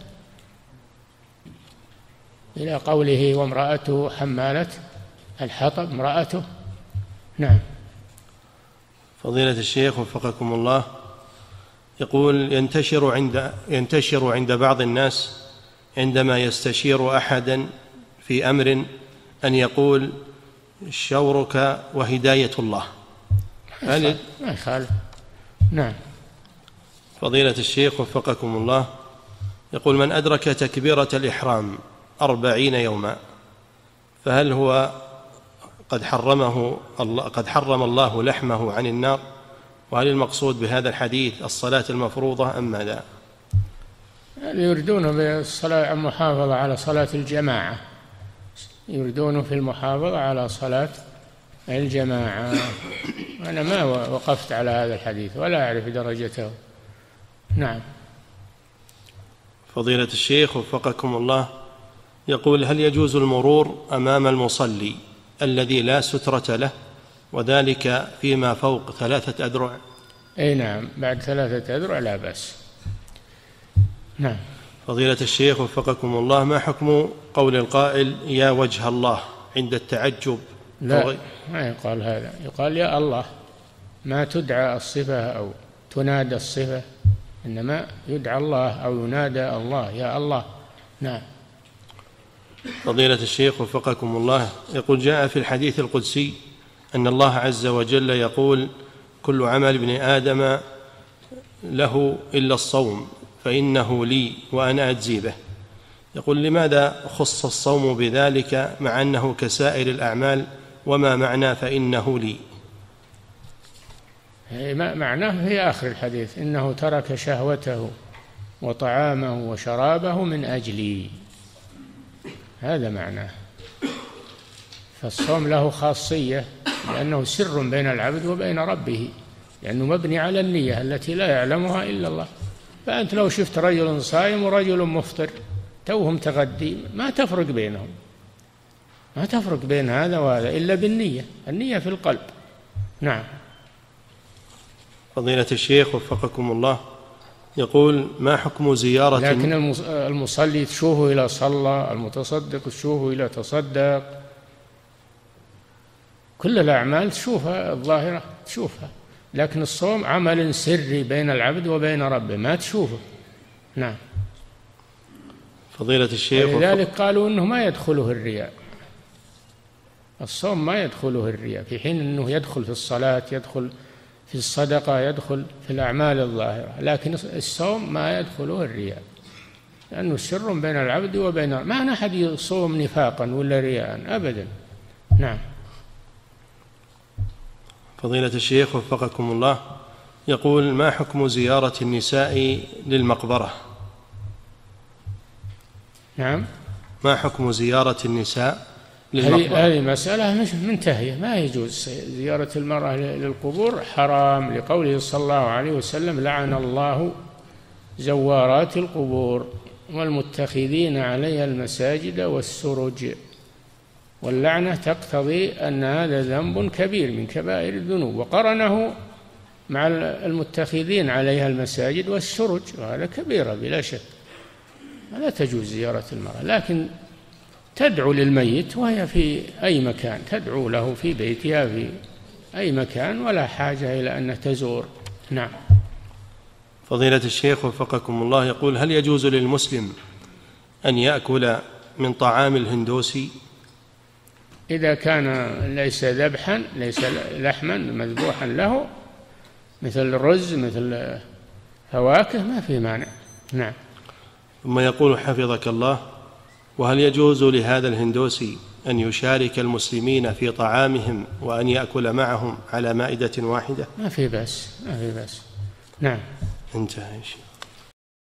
إلى قوله: وامرأته حمالة الحطب، امرأته. نعم. فضيلة الشيخ وفقكم الله، يقول: ينتشر عند ينتشر عند بعض الناس عندما يستشير أحدا في أمر أن يقول: شورك وهداية الله. هل ما يخالف؟ نعم. فضيلة الشيخ وفقكم الله، يقول: من أدرك تكبيرة الإحرام أربعين يوما فهل هو قد حرمه الله قد حرم الله لحمه عن النار؟ وهل المقصود بهذا الحديث الصلاة المفروضة أم ماذا؟ يريدون بالصلاة المحافظة على صلاة الجماعة، يريدون في المحافظة على صلاة الجماعة. أنا ما وقفت على هذا الحديث ولا أعرف درجته. نعم. فضيلة الشيخ وفقكم الله، يقول: هل يجوز المرور أمام المصلي الذي لا سترة له وذلك فيما فوق ثلاثة أذرع؟ أي نعم، بعد ثلاثة أذرع لا بأس. نعم. فضيلة الشيخ وفقكم الله، ما حكم قول القائل: يا وجه الله عند التعجب؟ لا، ما يقال هذا، يقال يا الله، ما تدعى الصفة أو تنادى الصفة، إنما يدعى الله أو ينادى الله، يا الله. نعم. فضيلة الشيخ وفقكم الله، يقول: جاء في الحديث القدسي أن الله عز وجل يقول: كل عمل ابن آدم له إلا الصوم فإنه لي وأنا أجزي به. يقول: لماذا خص الصوم بذلك مع أنه كسائر الأعمال؟ وما معنى فإنه لي؟ معناه في آخر الحديث: إنه ترك شهوته وطعامه وشرابه من أجلي، هذا معناه. فالصوم له خاصية لأنه سر بين العبد وبين ربه، لأنه مبني على النية التي لا يعلمها إلا الله. فأنت لو شفت رجل صائم ورجل مفطر توهم تغدي، ما تفرق بينهم، ما تفرق بين هذا وهذا إلا بالنية، النية في القلب. نعم. فضيلة الشيخ وفقكم الله، يقول: ما حكم زيارة؟ لكن المصلي تشوفه إلى صلى، المتصدق تشوفه إلى تصدق، كل الأعمال تشوفها الظاهرة تشوفها، لكن الصوم عمل سري بين العبد وبين ربه ما تشوفه. نعم. فضيلة الشيخ، ولذلك قالوا إنه ما يدخله الرياء، الصوم ما يدخله الرياء، في حين أنه يدخل في الصلاة، يدخل في الصدقة، يدخل في الأعمال الظاهرة، لكن الصوم ما يدخله الرياء لأنه سر بين العبد وبين، ما أحد يصوم نفاقا ولا رياء أبدا. نعم. فضيلة الشيخ وفقكم الله، يقول: ما حكم زيارة النساء للمقبرة؟ نعم. ما حكم زيارة النساء للمقبرة؟ هذه مسألة مش منتهية، ما يجوز زيارة المرأة للقبور، حرام، لقوله صلى الله عليه وسلم: لعن الله زوارات القبور والمتخذين عليها المساجد والسرج. واللعنة تقتضي أن هذا ذنب كبير من كبائر الذنوب، وقرنه مع المتخذين عليها المساجد والسرج، وهذا كبيرة بلا شك. لا تجوز زيارة المرأة، لكن تدعو للميت وهي في أي مكان، تدعو له في بيتها في أي مكان، ولا حاجة إلى أن تزور. نعم. فضيلة الشيخ وفقكم الله يقول: هل يجوز للمسلم أن يأكل من طعام الهندوسي؟ إذا كان ليس ذبحا، ليس لحما مذبوحا له، مثل الرز مثل فواكه، ما في مانع. نعم. ثم يقول حفظك الله: وهل يجوز لهذا الهندوسي أن يشارك المسلمين في طعامهم وأن يأكل معهم على مائدة واحدة؟ ما في بأس، ما في بأس. نعم. انتهى.